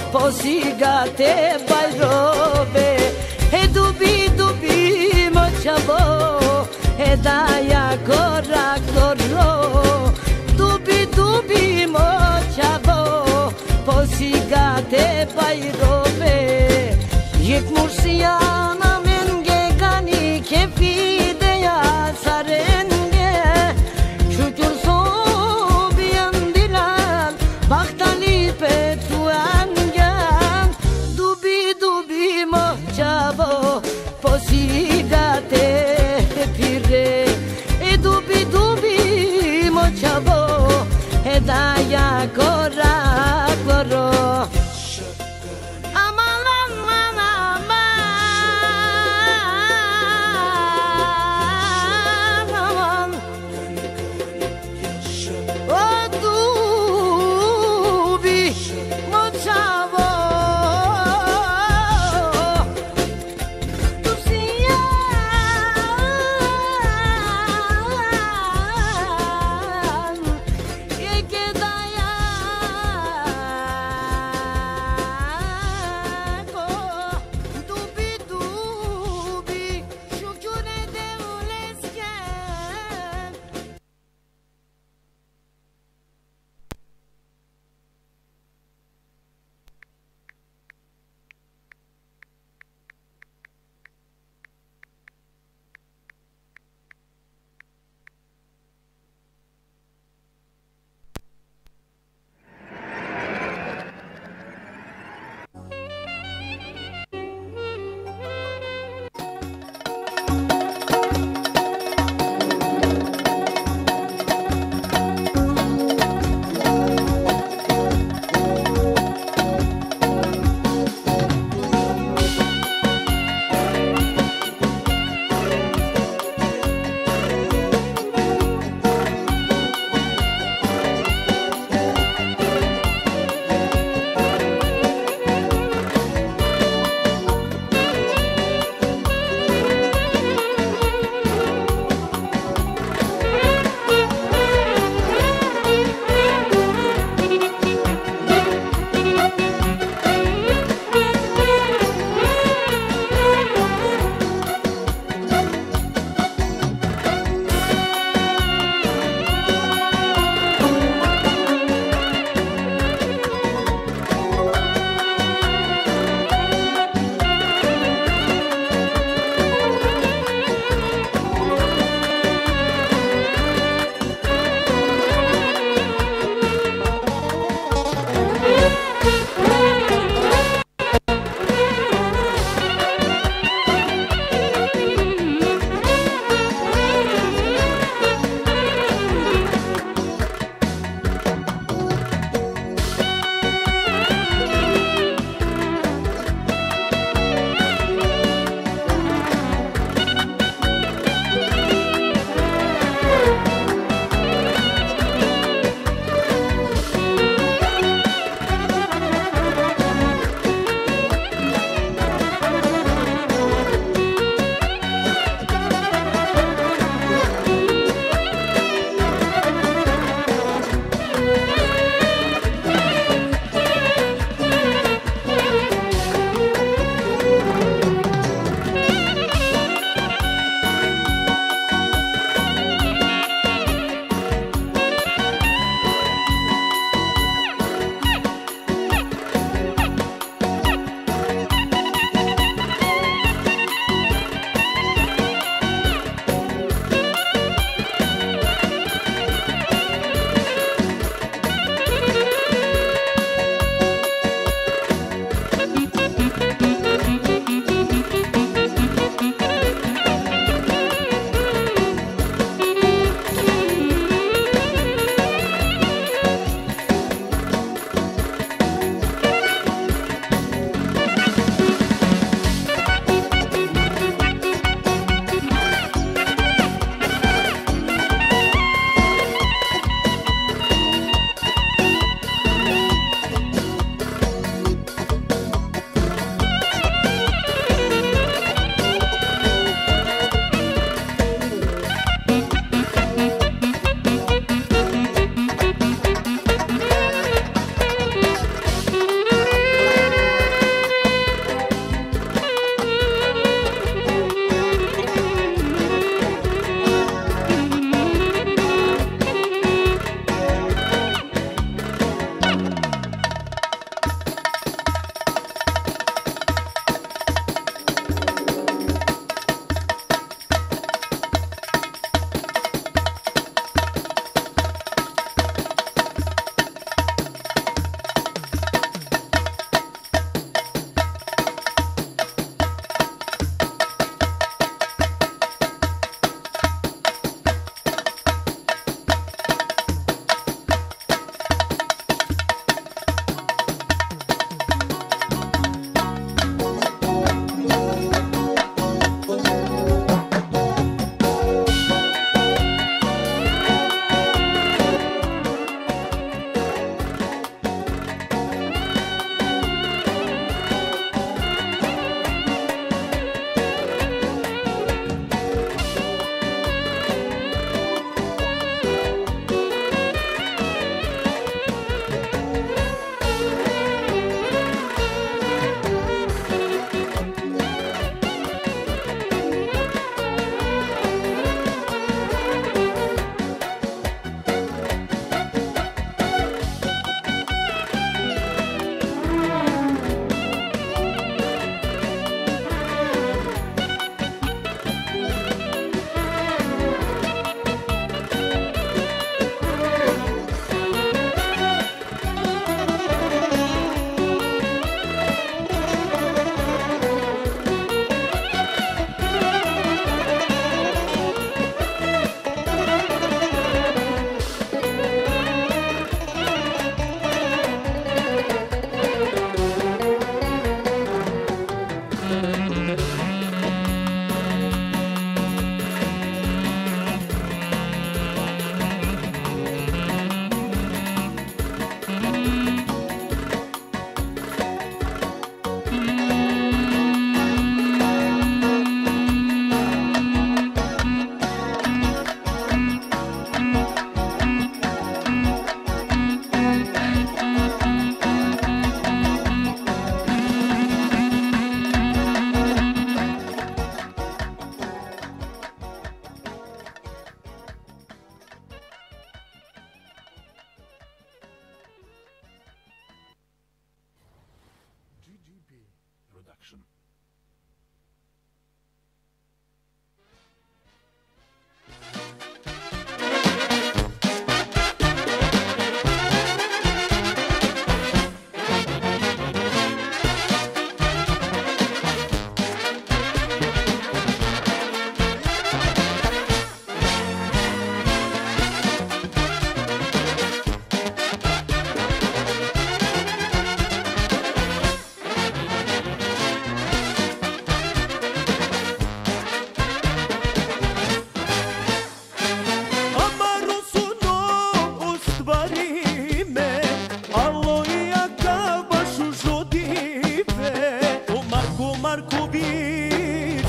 posigate bajrove e dubi dubi moćavo e daja korak koro dubi dubi moćavo posigate bajrove yek mursiyana menge gani kefide ya sarenge şükür sobiyan dilal baktali petuangan dubi dubi moćavo posigate pire e dubi dubi moćavo e daja korak koro aman aman aman aman o dubi moćavo tusiyan ye ke daja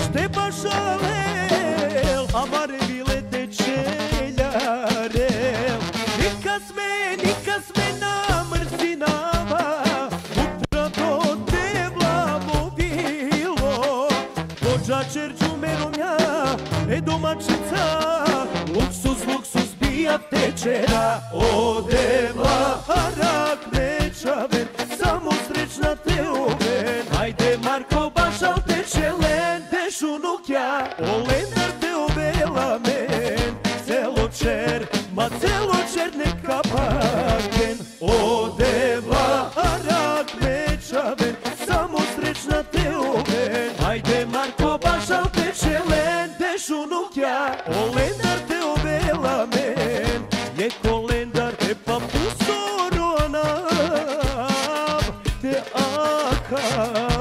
te bašalel, amare bilete čeljarel. Nika sme, nika sme na mrzinava, utra do te vlavo bilo. Vođa čerđu meromja, e domaćica, luksus, luksus bija tečera. Odeva harak nečaven, samo srećna te oven. Ajde Marko bašal te čelen, deš unukja, olendar te obela men. Celo čer, ma celo čer neka paken. Odeva harak nečaven, samo srećna te oven. Ajde Marko bašal te čelen, deš unukja, olendar te obela men. Je kolendar te pa pusoronam, te akar.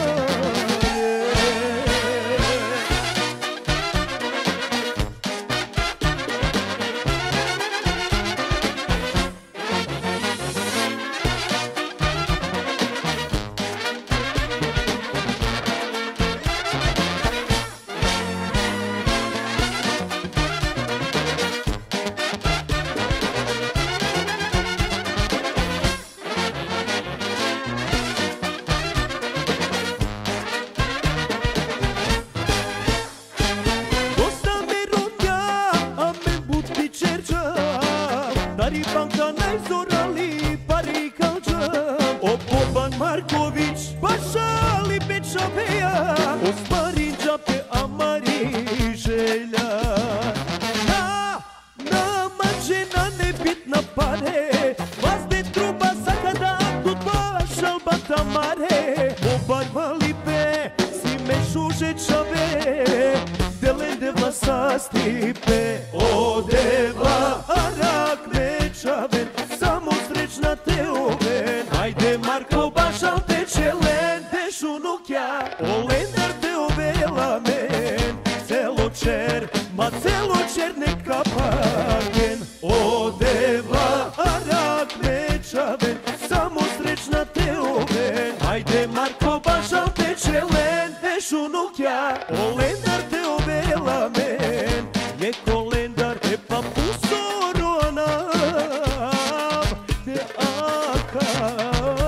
Dari banka najzorali pari kalđam. O Boban Marković bašali pečaveja, ostvarin džape amari želja. Na, na mađena nebitna pare, vazde truba sakada tu bašal batamare. Boban malipe, si me šuže čave, delende vlasa stipe. Odeva harak nečaven, samo srećna te oven. Ajde Marko bašal te čelen, deš unukja, olendar te ovela men. Celo čer, ma celo čer neka paken. Odeva harak nečaven, samo srećna te oven. Ajde Marko bašal te čelen, deš unukja, olendar te ovela men. Je kolendar te pa pusoronam, te akar.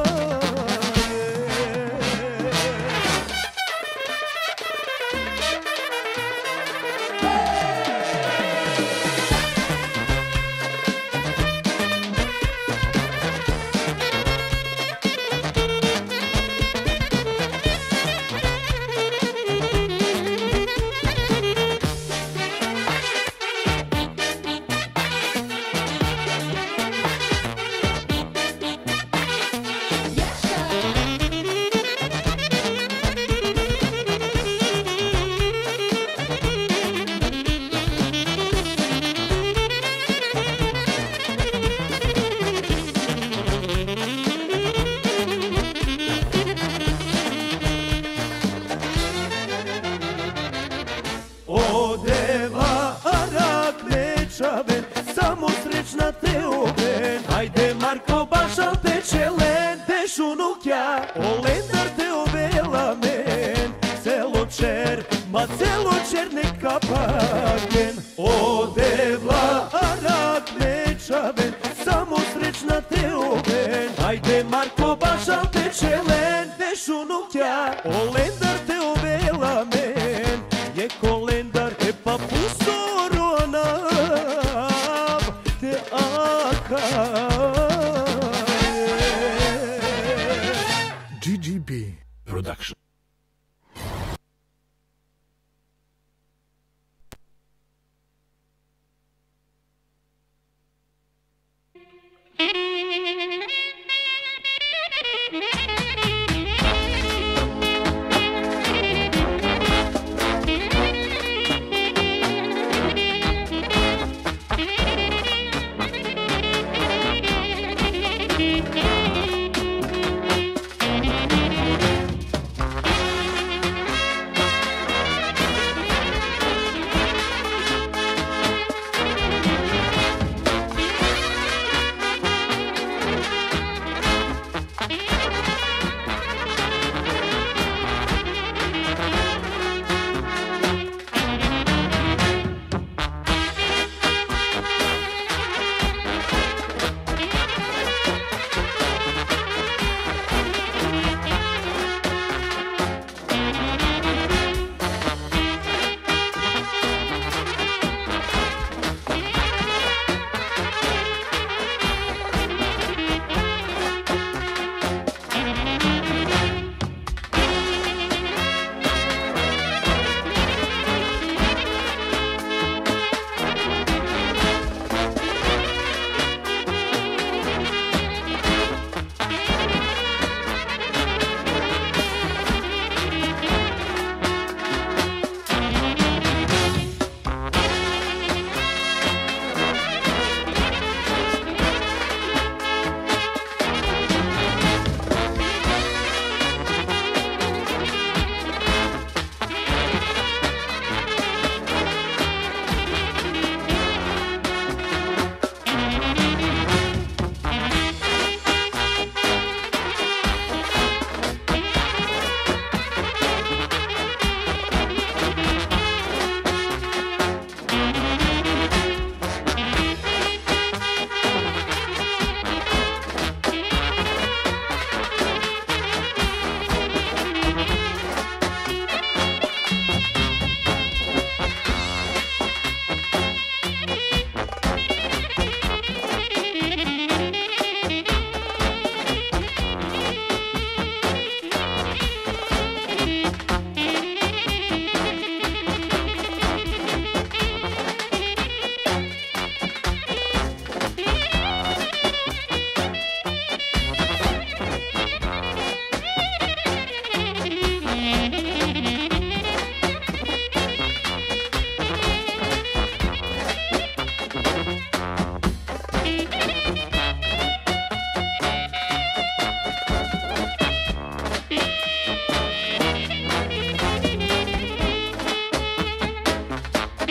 Odeva harak nečaven, samo srećna te oven. Ajde Marko bašal te čelen, deš unukja, olendar te ovela men. Celo čer, ma celo čer neka paken. Odeva harak nečaven, samo srećna te oven. Ajde Marko bašal te čelen, deš unukja, olendar te ovela men. Je kolendar te pa pusoronam, te akar. G G B Production.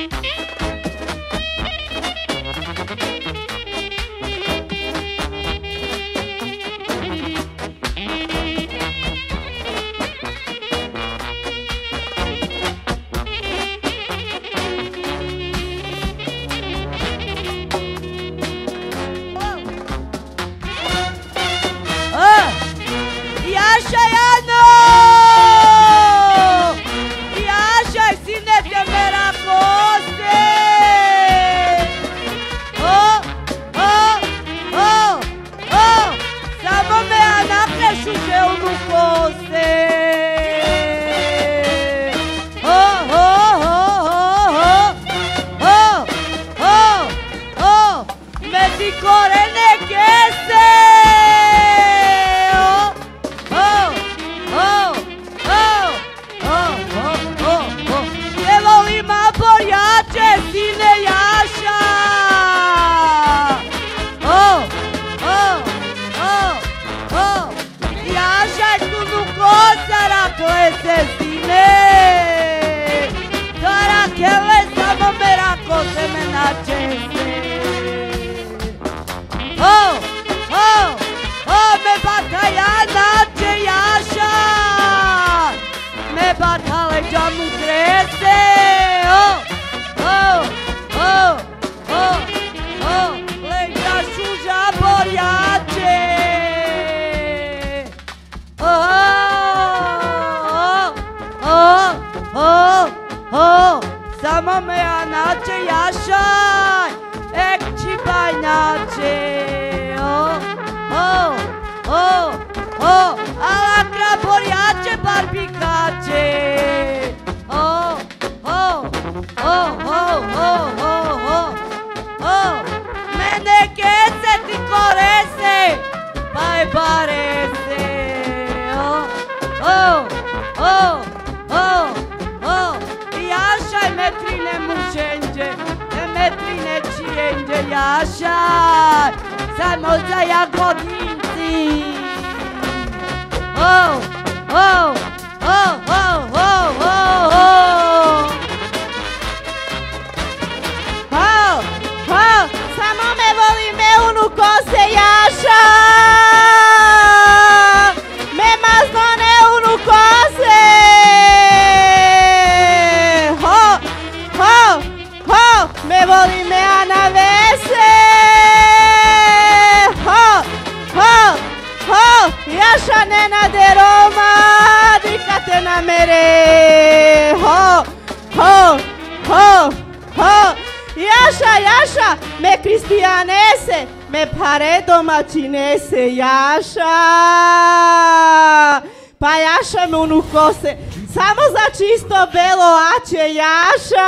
Samo za čisto belo ače Jaša,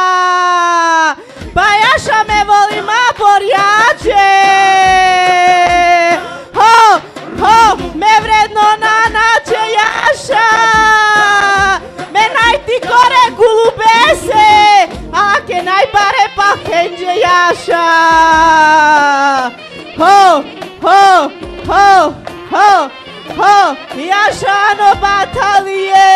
pa Jaša me voli ma porjače. Ho, ho, me vredno na nače Jaša, me najti kore gulubese, a ke najbare pa henđe Jaša. Ho, ho, ho, ho. Ho, Jašano batalije.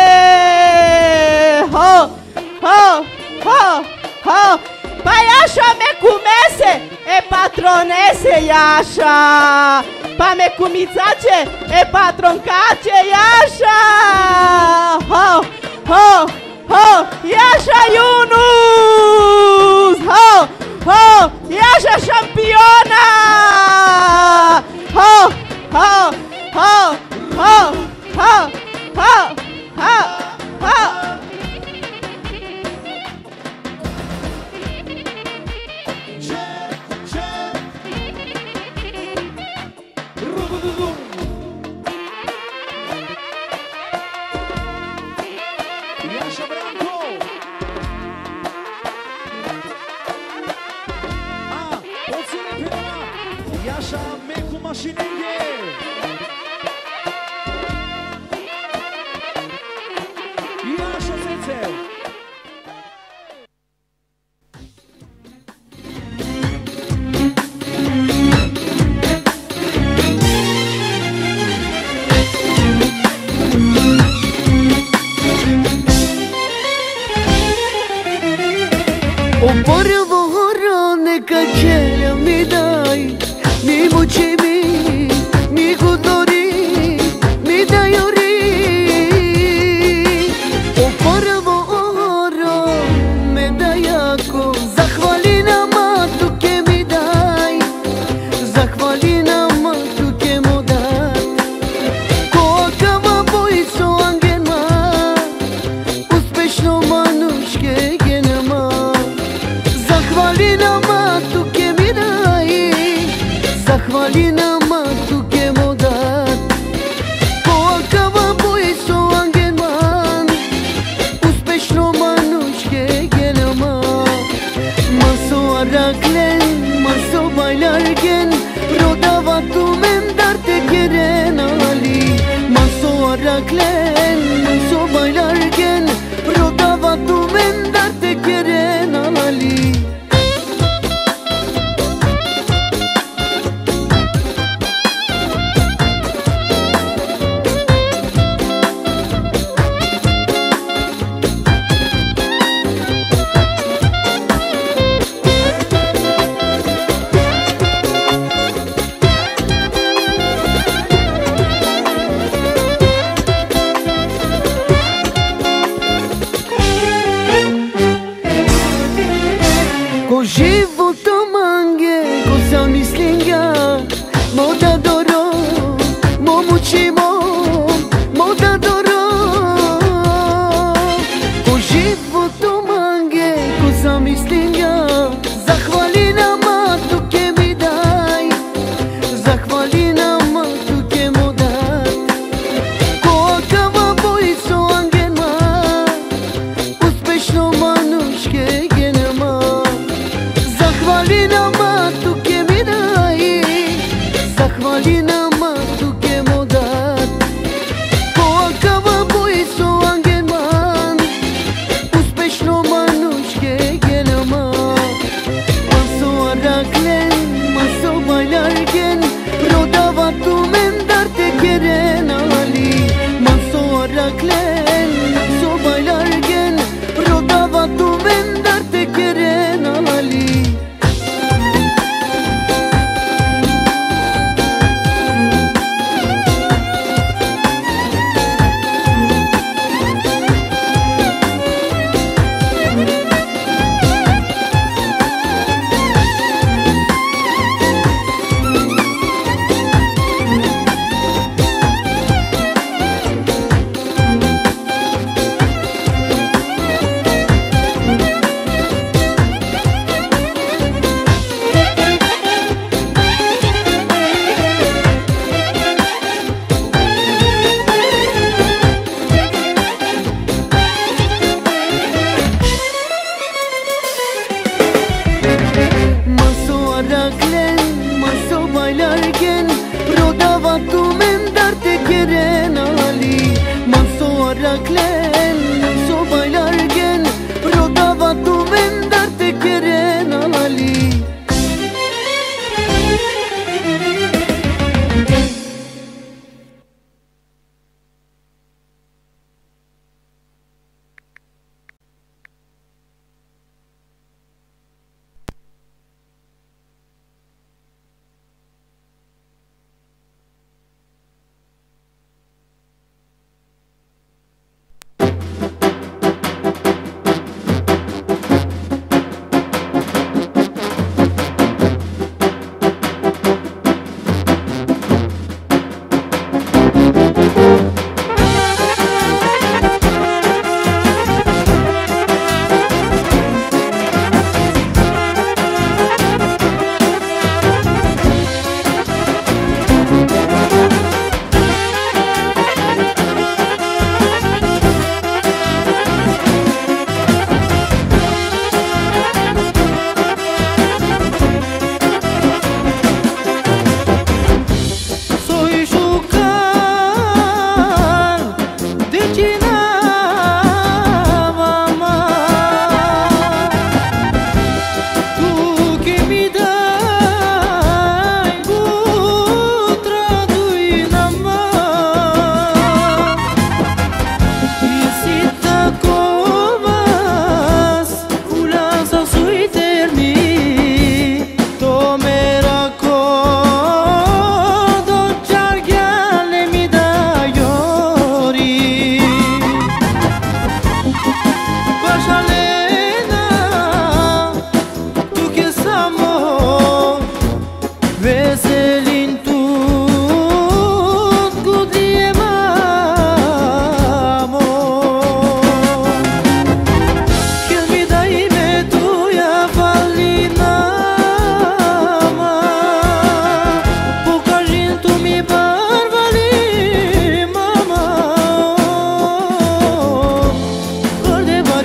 Ho, ho, ho, ho. Pa Jaša me kumese, e patronese Jaša. Pa me kumicače, e patronkače Jaša. Ho, ho, ho, Jaša Yunus. Ho, ho, Jaša šampiona. Ho, ho. Ho, ho, ho, ho, ho, ho. Jaša Branko. A, ocjene peva Jaša Meku Mašinenge. O porvo horone kacera mi daj, mi muči mi, mi gudori, mi dajori. O porvo horo me dajako, zahvali nama tuke mi daj, zahvali nama tuke mu dat. Ko akava bojso angema, uspešno manuške genema. Zahvali nama tuke mi daj, zahvali nama tuke mu dat. Ko akava bojso angeman, uspešno manuške genema. Maso araklen, maso baylarken, rodava tumen darte keren ali. Maso araklen, maso baylarken, rodava tumen darte keren ali. Ko životo mange, ko sam mislinga, mo da doro, mo mučimo, mo da doro. Ko životo mange, ko sam mislinga, zahvali nama tuke mi daj, zahvali nama tuke mu dat. Ko akava bojso angema, uspešno manuške genema. Zahvali nama tuke mi daj, zahvali nama tuke mu dat. Ko akava bojso angeman, uspešno manuške genema. Maso araklen, maso baylarken, rodava tumen darte keren ali. Maso araklen, maso baylarken, rodava tumen darte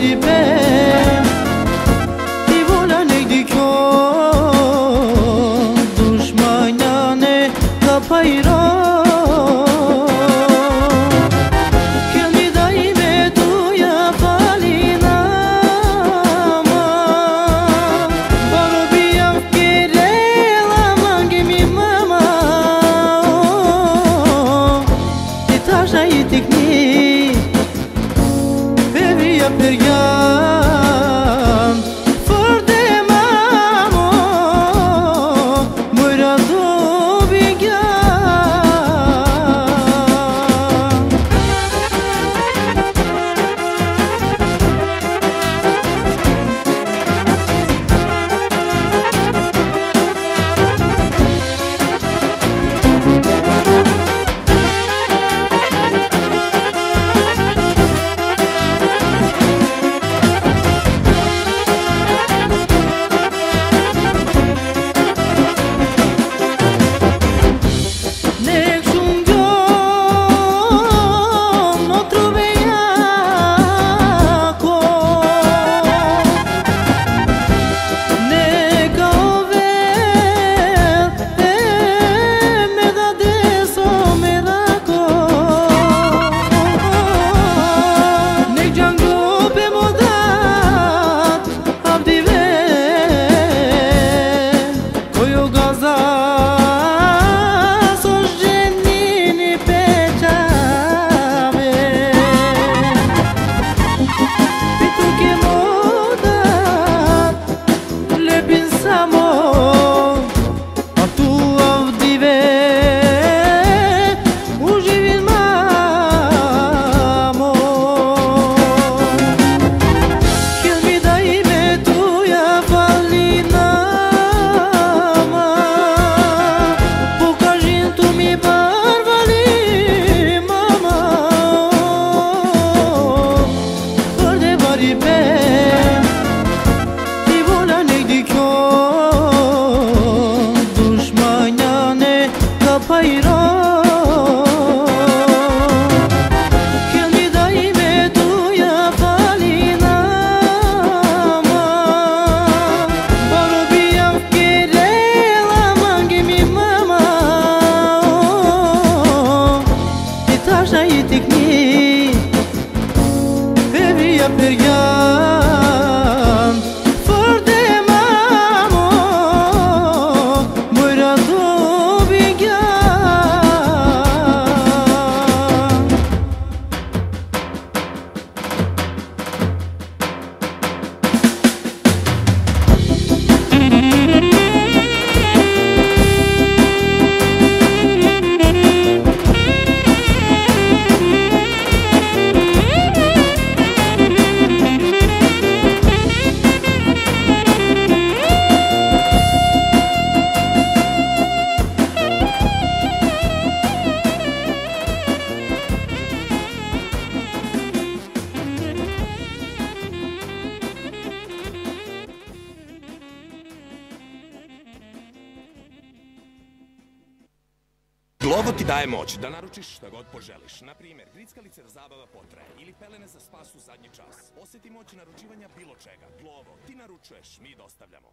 bari ben Ti vola nei di kjo Dushmanjane ka pajro Glovo ti daje moć da naručiš šta god poželiš. Na primjer, grickalice da zabava potraje ili pelene za spas u zadnji čas. Osjeti moć naručivanja bilo čega. Glovo, ti naručuješ, mi dostavljamo.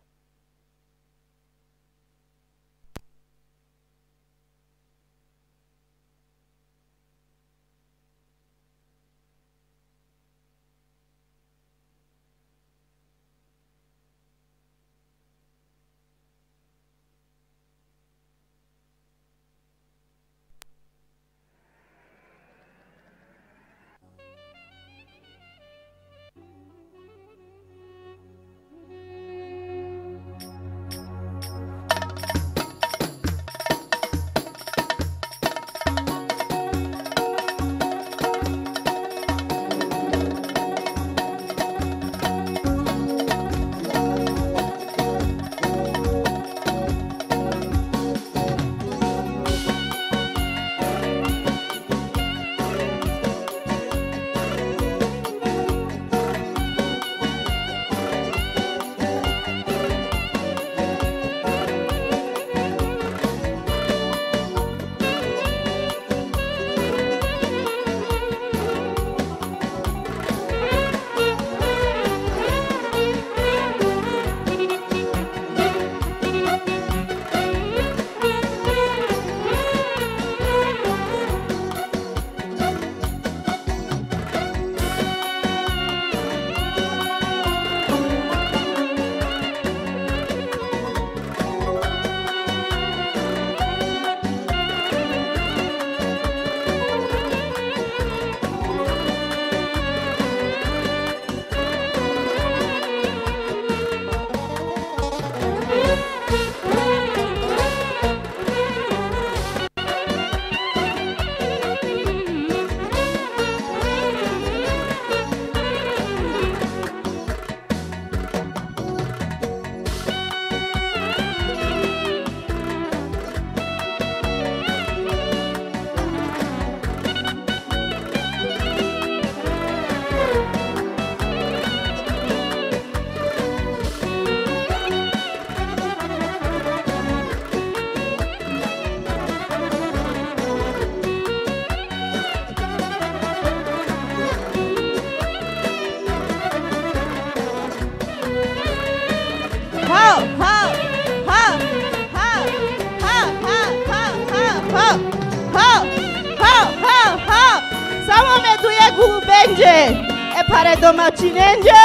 ho, ho, ho, ho, ho, ho, ho, ho, ho, ho. Samo me duje gulubenđe, e pare domaćinenđe.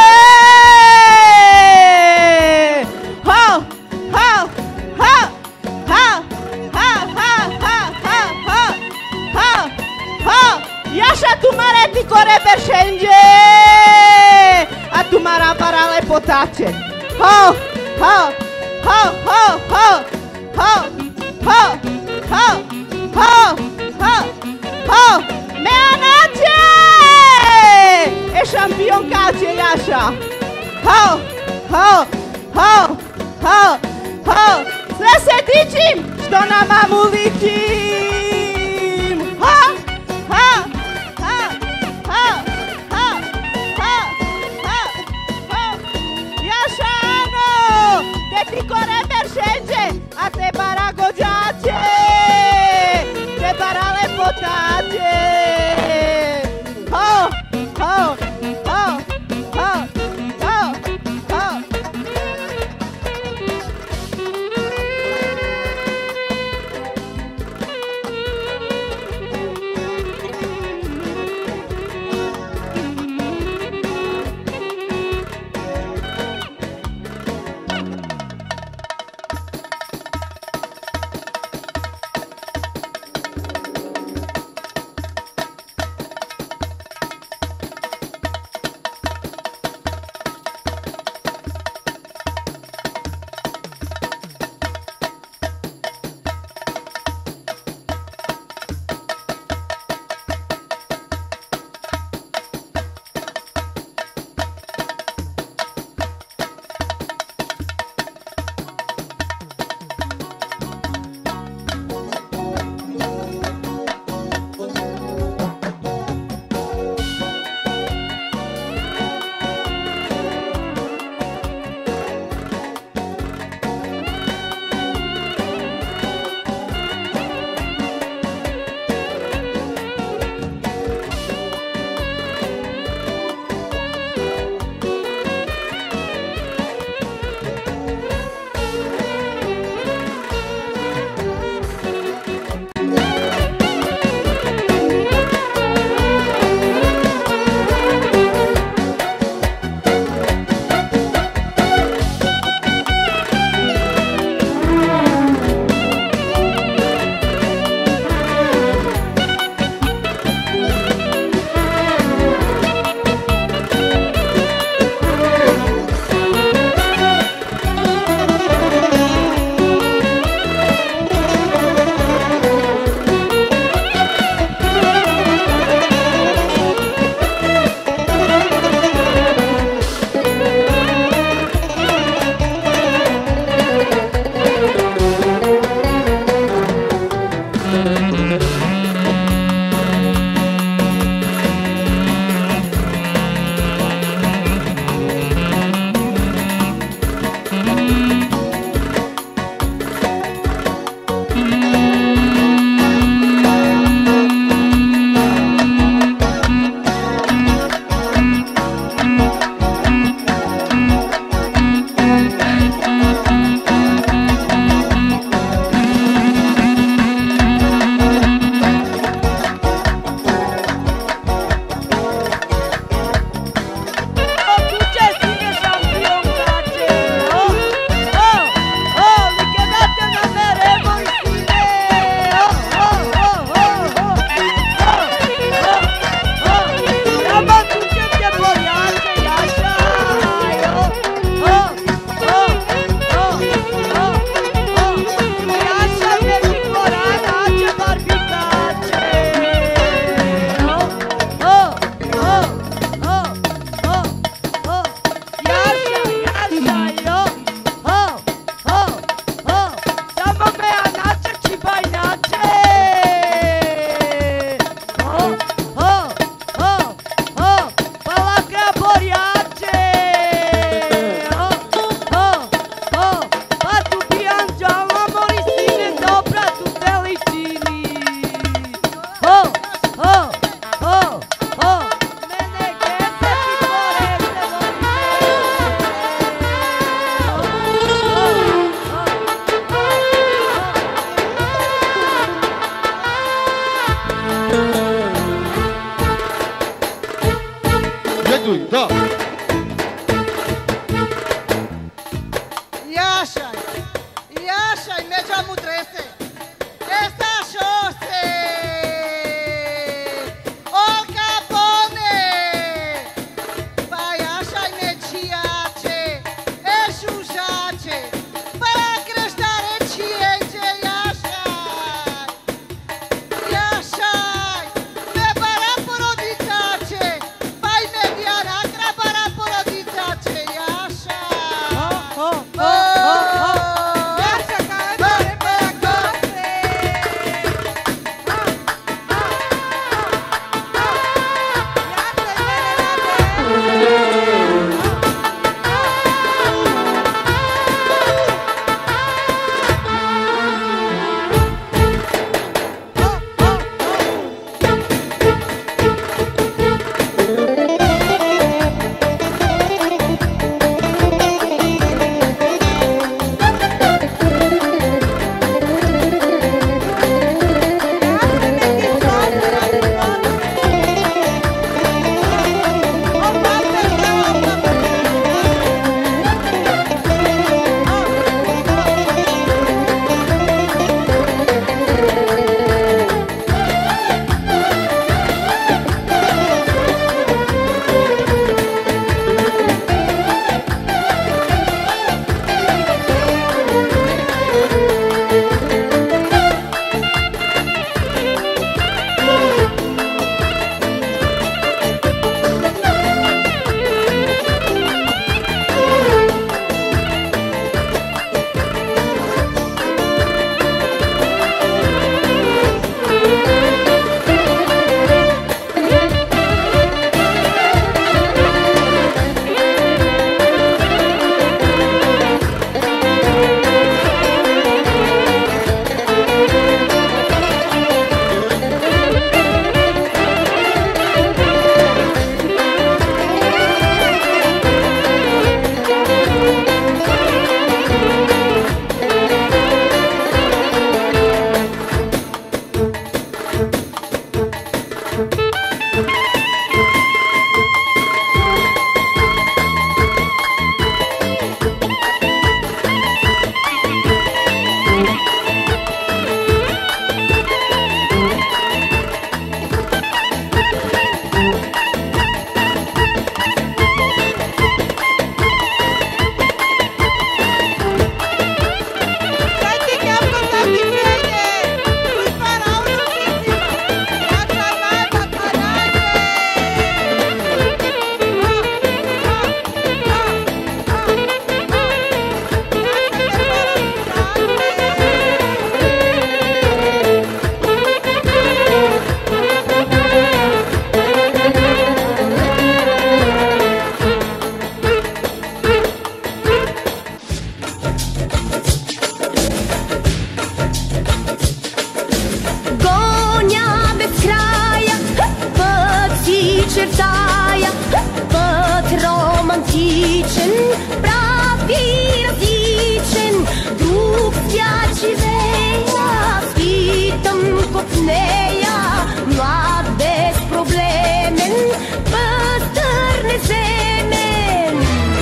Ho, ho, ho, ho, ho, ho, ho, ho, ho, ho. Jaša tu mare ti kore beršenđe, a tu mara para lepotače. Ho, ho, ho, ho, ho, ho, ho, ho, ho, ho, ho, mea nace! E šampionka će Jaša. Ho, ho, ho, ho, ho, sve se dičim što na mamu ličim. Ho, ho, ho, ho, ho, ho, ho, ho, Jašano, te ti kore beršenđe, a te bara gođače, te bara lepotače. Ho, ho, ho, ho, ho, ho. различен, прави различен, друг свят живея, свитам копнея, млад безпроблемен, пъстър неземен.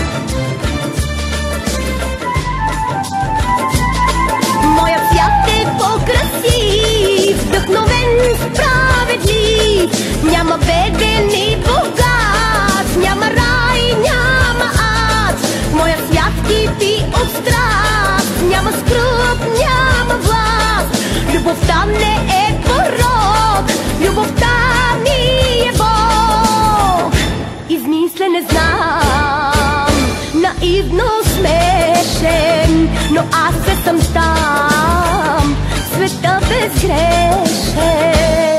Моят свят е по-красив, вдъхновен, справедлив, няма беден и богат, няма рай, няма ад. Моя свят кипи от страст, няма скръб, няма власт. Любовта не е порок, любовта ми е Бог. Измислен не знам, наивно смешен, но аз се съм там, света безгрешен.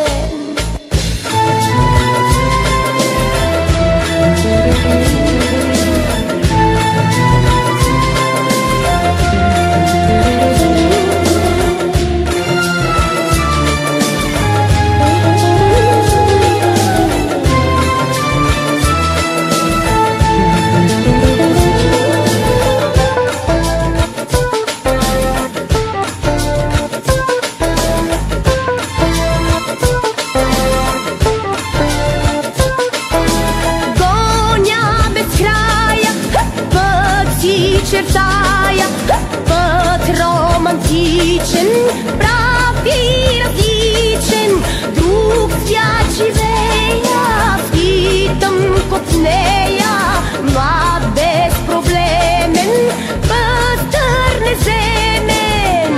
Чертая път романтичен, прав и различен, друг свят живея, свитам копнея, млад безпроблемен, пъстър неземен.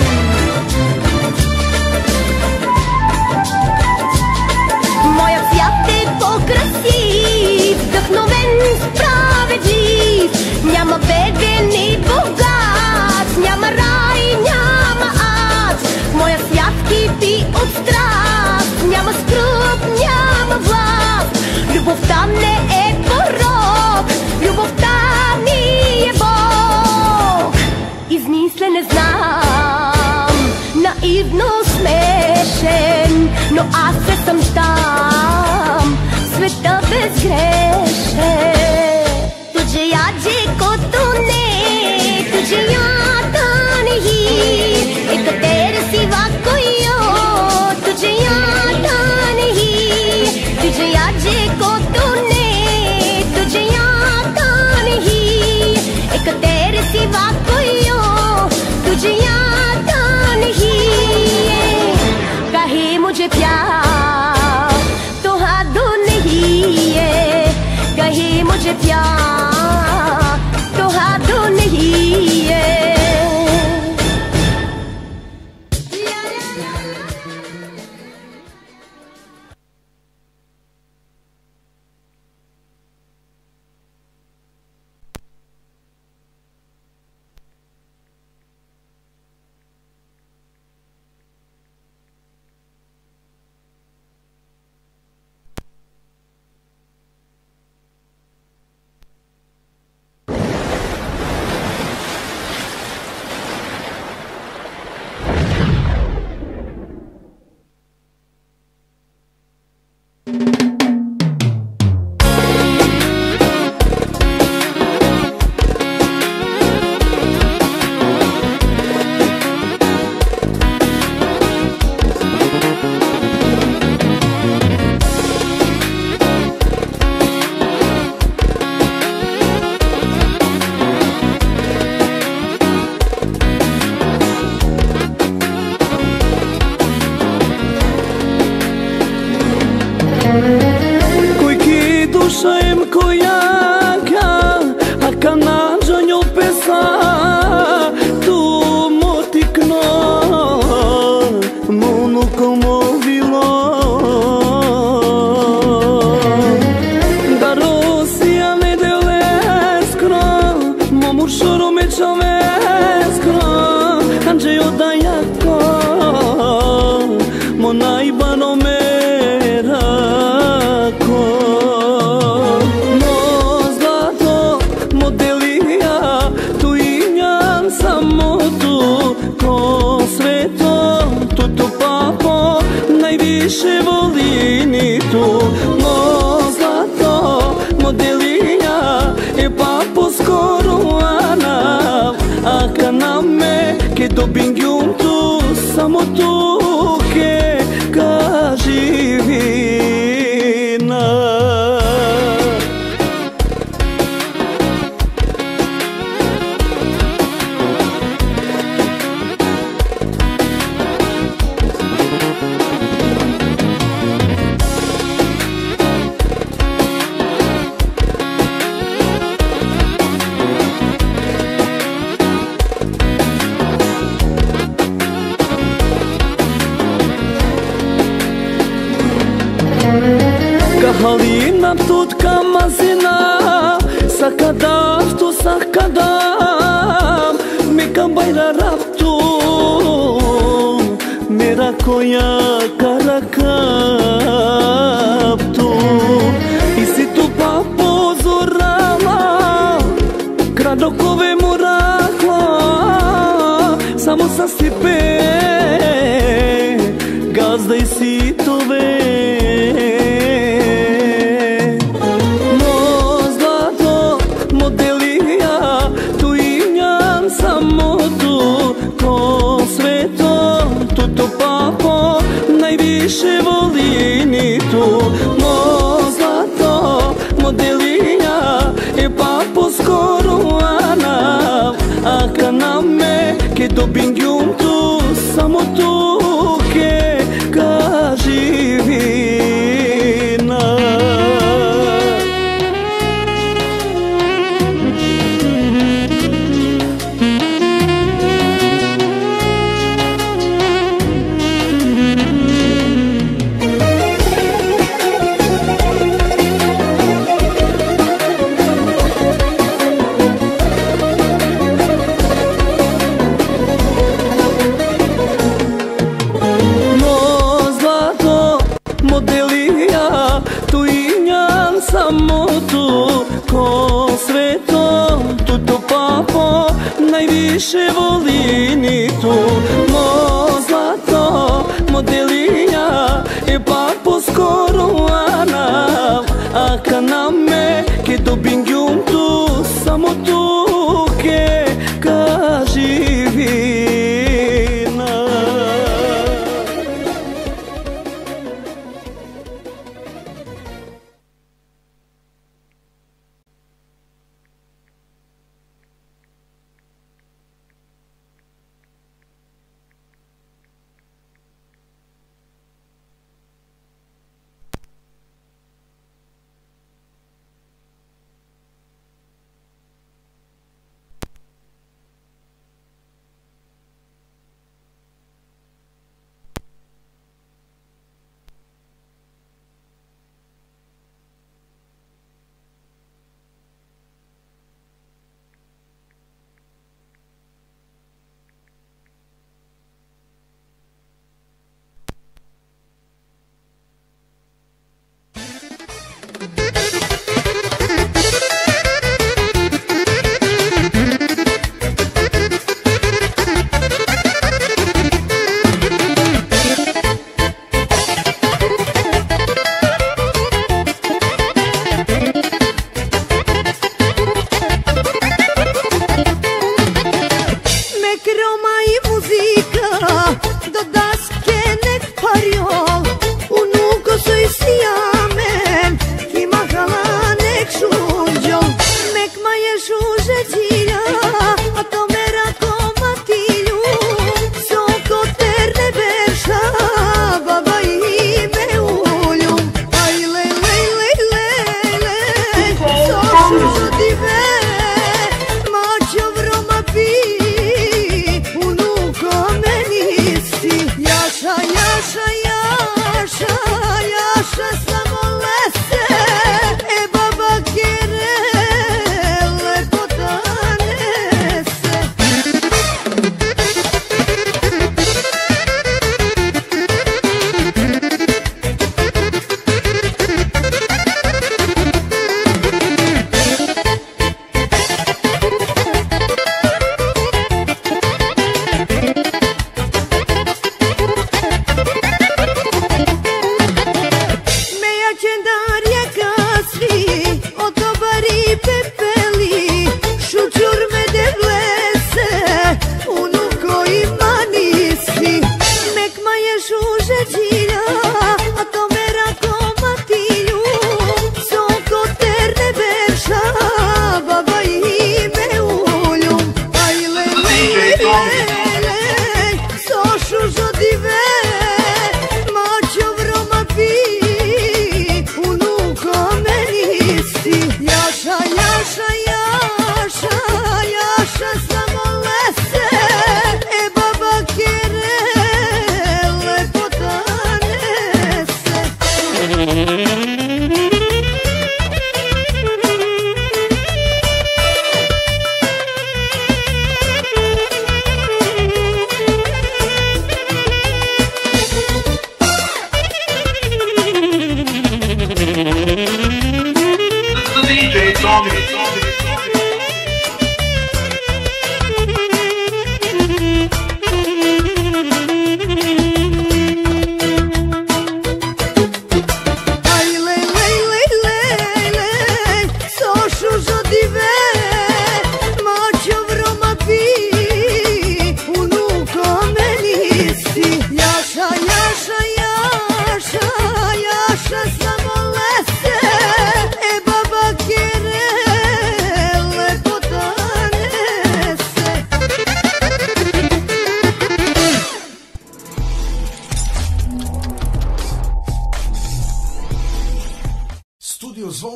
Моят свят е по-красив, вдъхновен, справедлив, няма беден и богат, няма рай, няма ад. Моя свят кипи от страст, няма скръб, няма власт. Любовта не е порок, любовта ми е Бог. Измислен не знам, наивно смешен, но аз се съм там, света безгрешен. तुझे याजे को तूने तुझे याद नहीं, एक तेरे सिवा कोई और तुझे याद नहीं। तुझे याजे को तूने तुझे याद नहीं, एक तेरे सिवा कोई और तुझे याद नहीं। कहे मुझे प्यार तो हाथों नहीं है, कहे मुझे प्यार तो हाथों नहीं है। Шаем којака, а канаджа њо песа, ту мотикно, мону комо било. Да Росија не делескро, мому шоро ме човескро, анджео да јако, мо најбано мерако. Najviše volini tu, mo zlato, modelinja, e papo sko na me che dobim giunto samo tu che kaži vina. Halina tutka mazina sakadav tu sakadav meka bayra raptu mera koya karakaptu isi tu pa pozorala gradokove morakla samo sa stipe gazda i sitove. Najviše volini tu mo zlato modelinja e papo skoro ana a kaname che dobim giunto samo tu che kaži vina. Samo tu ko sveto tuto papo najviše volini tu mo zlato modelinja e papo skoro ana a kaname che dobim giunto samo tu che kaži vina. Samo lese, e baba kere, lepota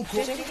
Чекай,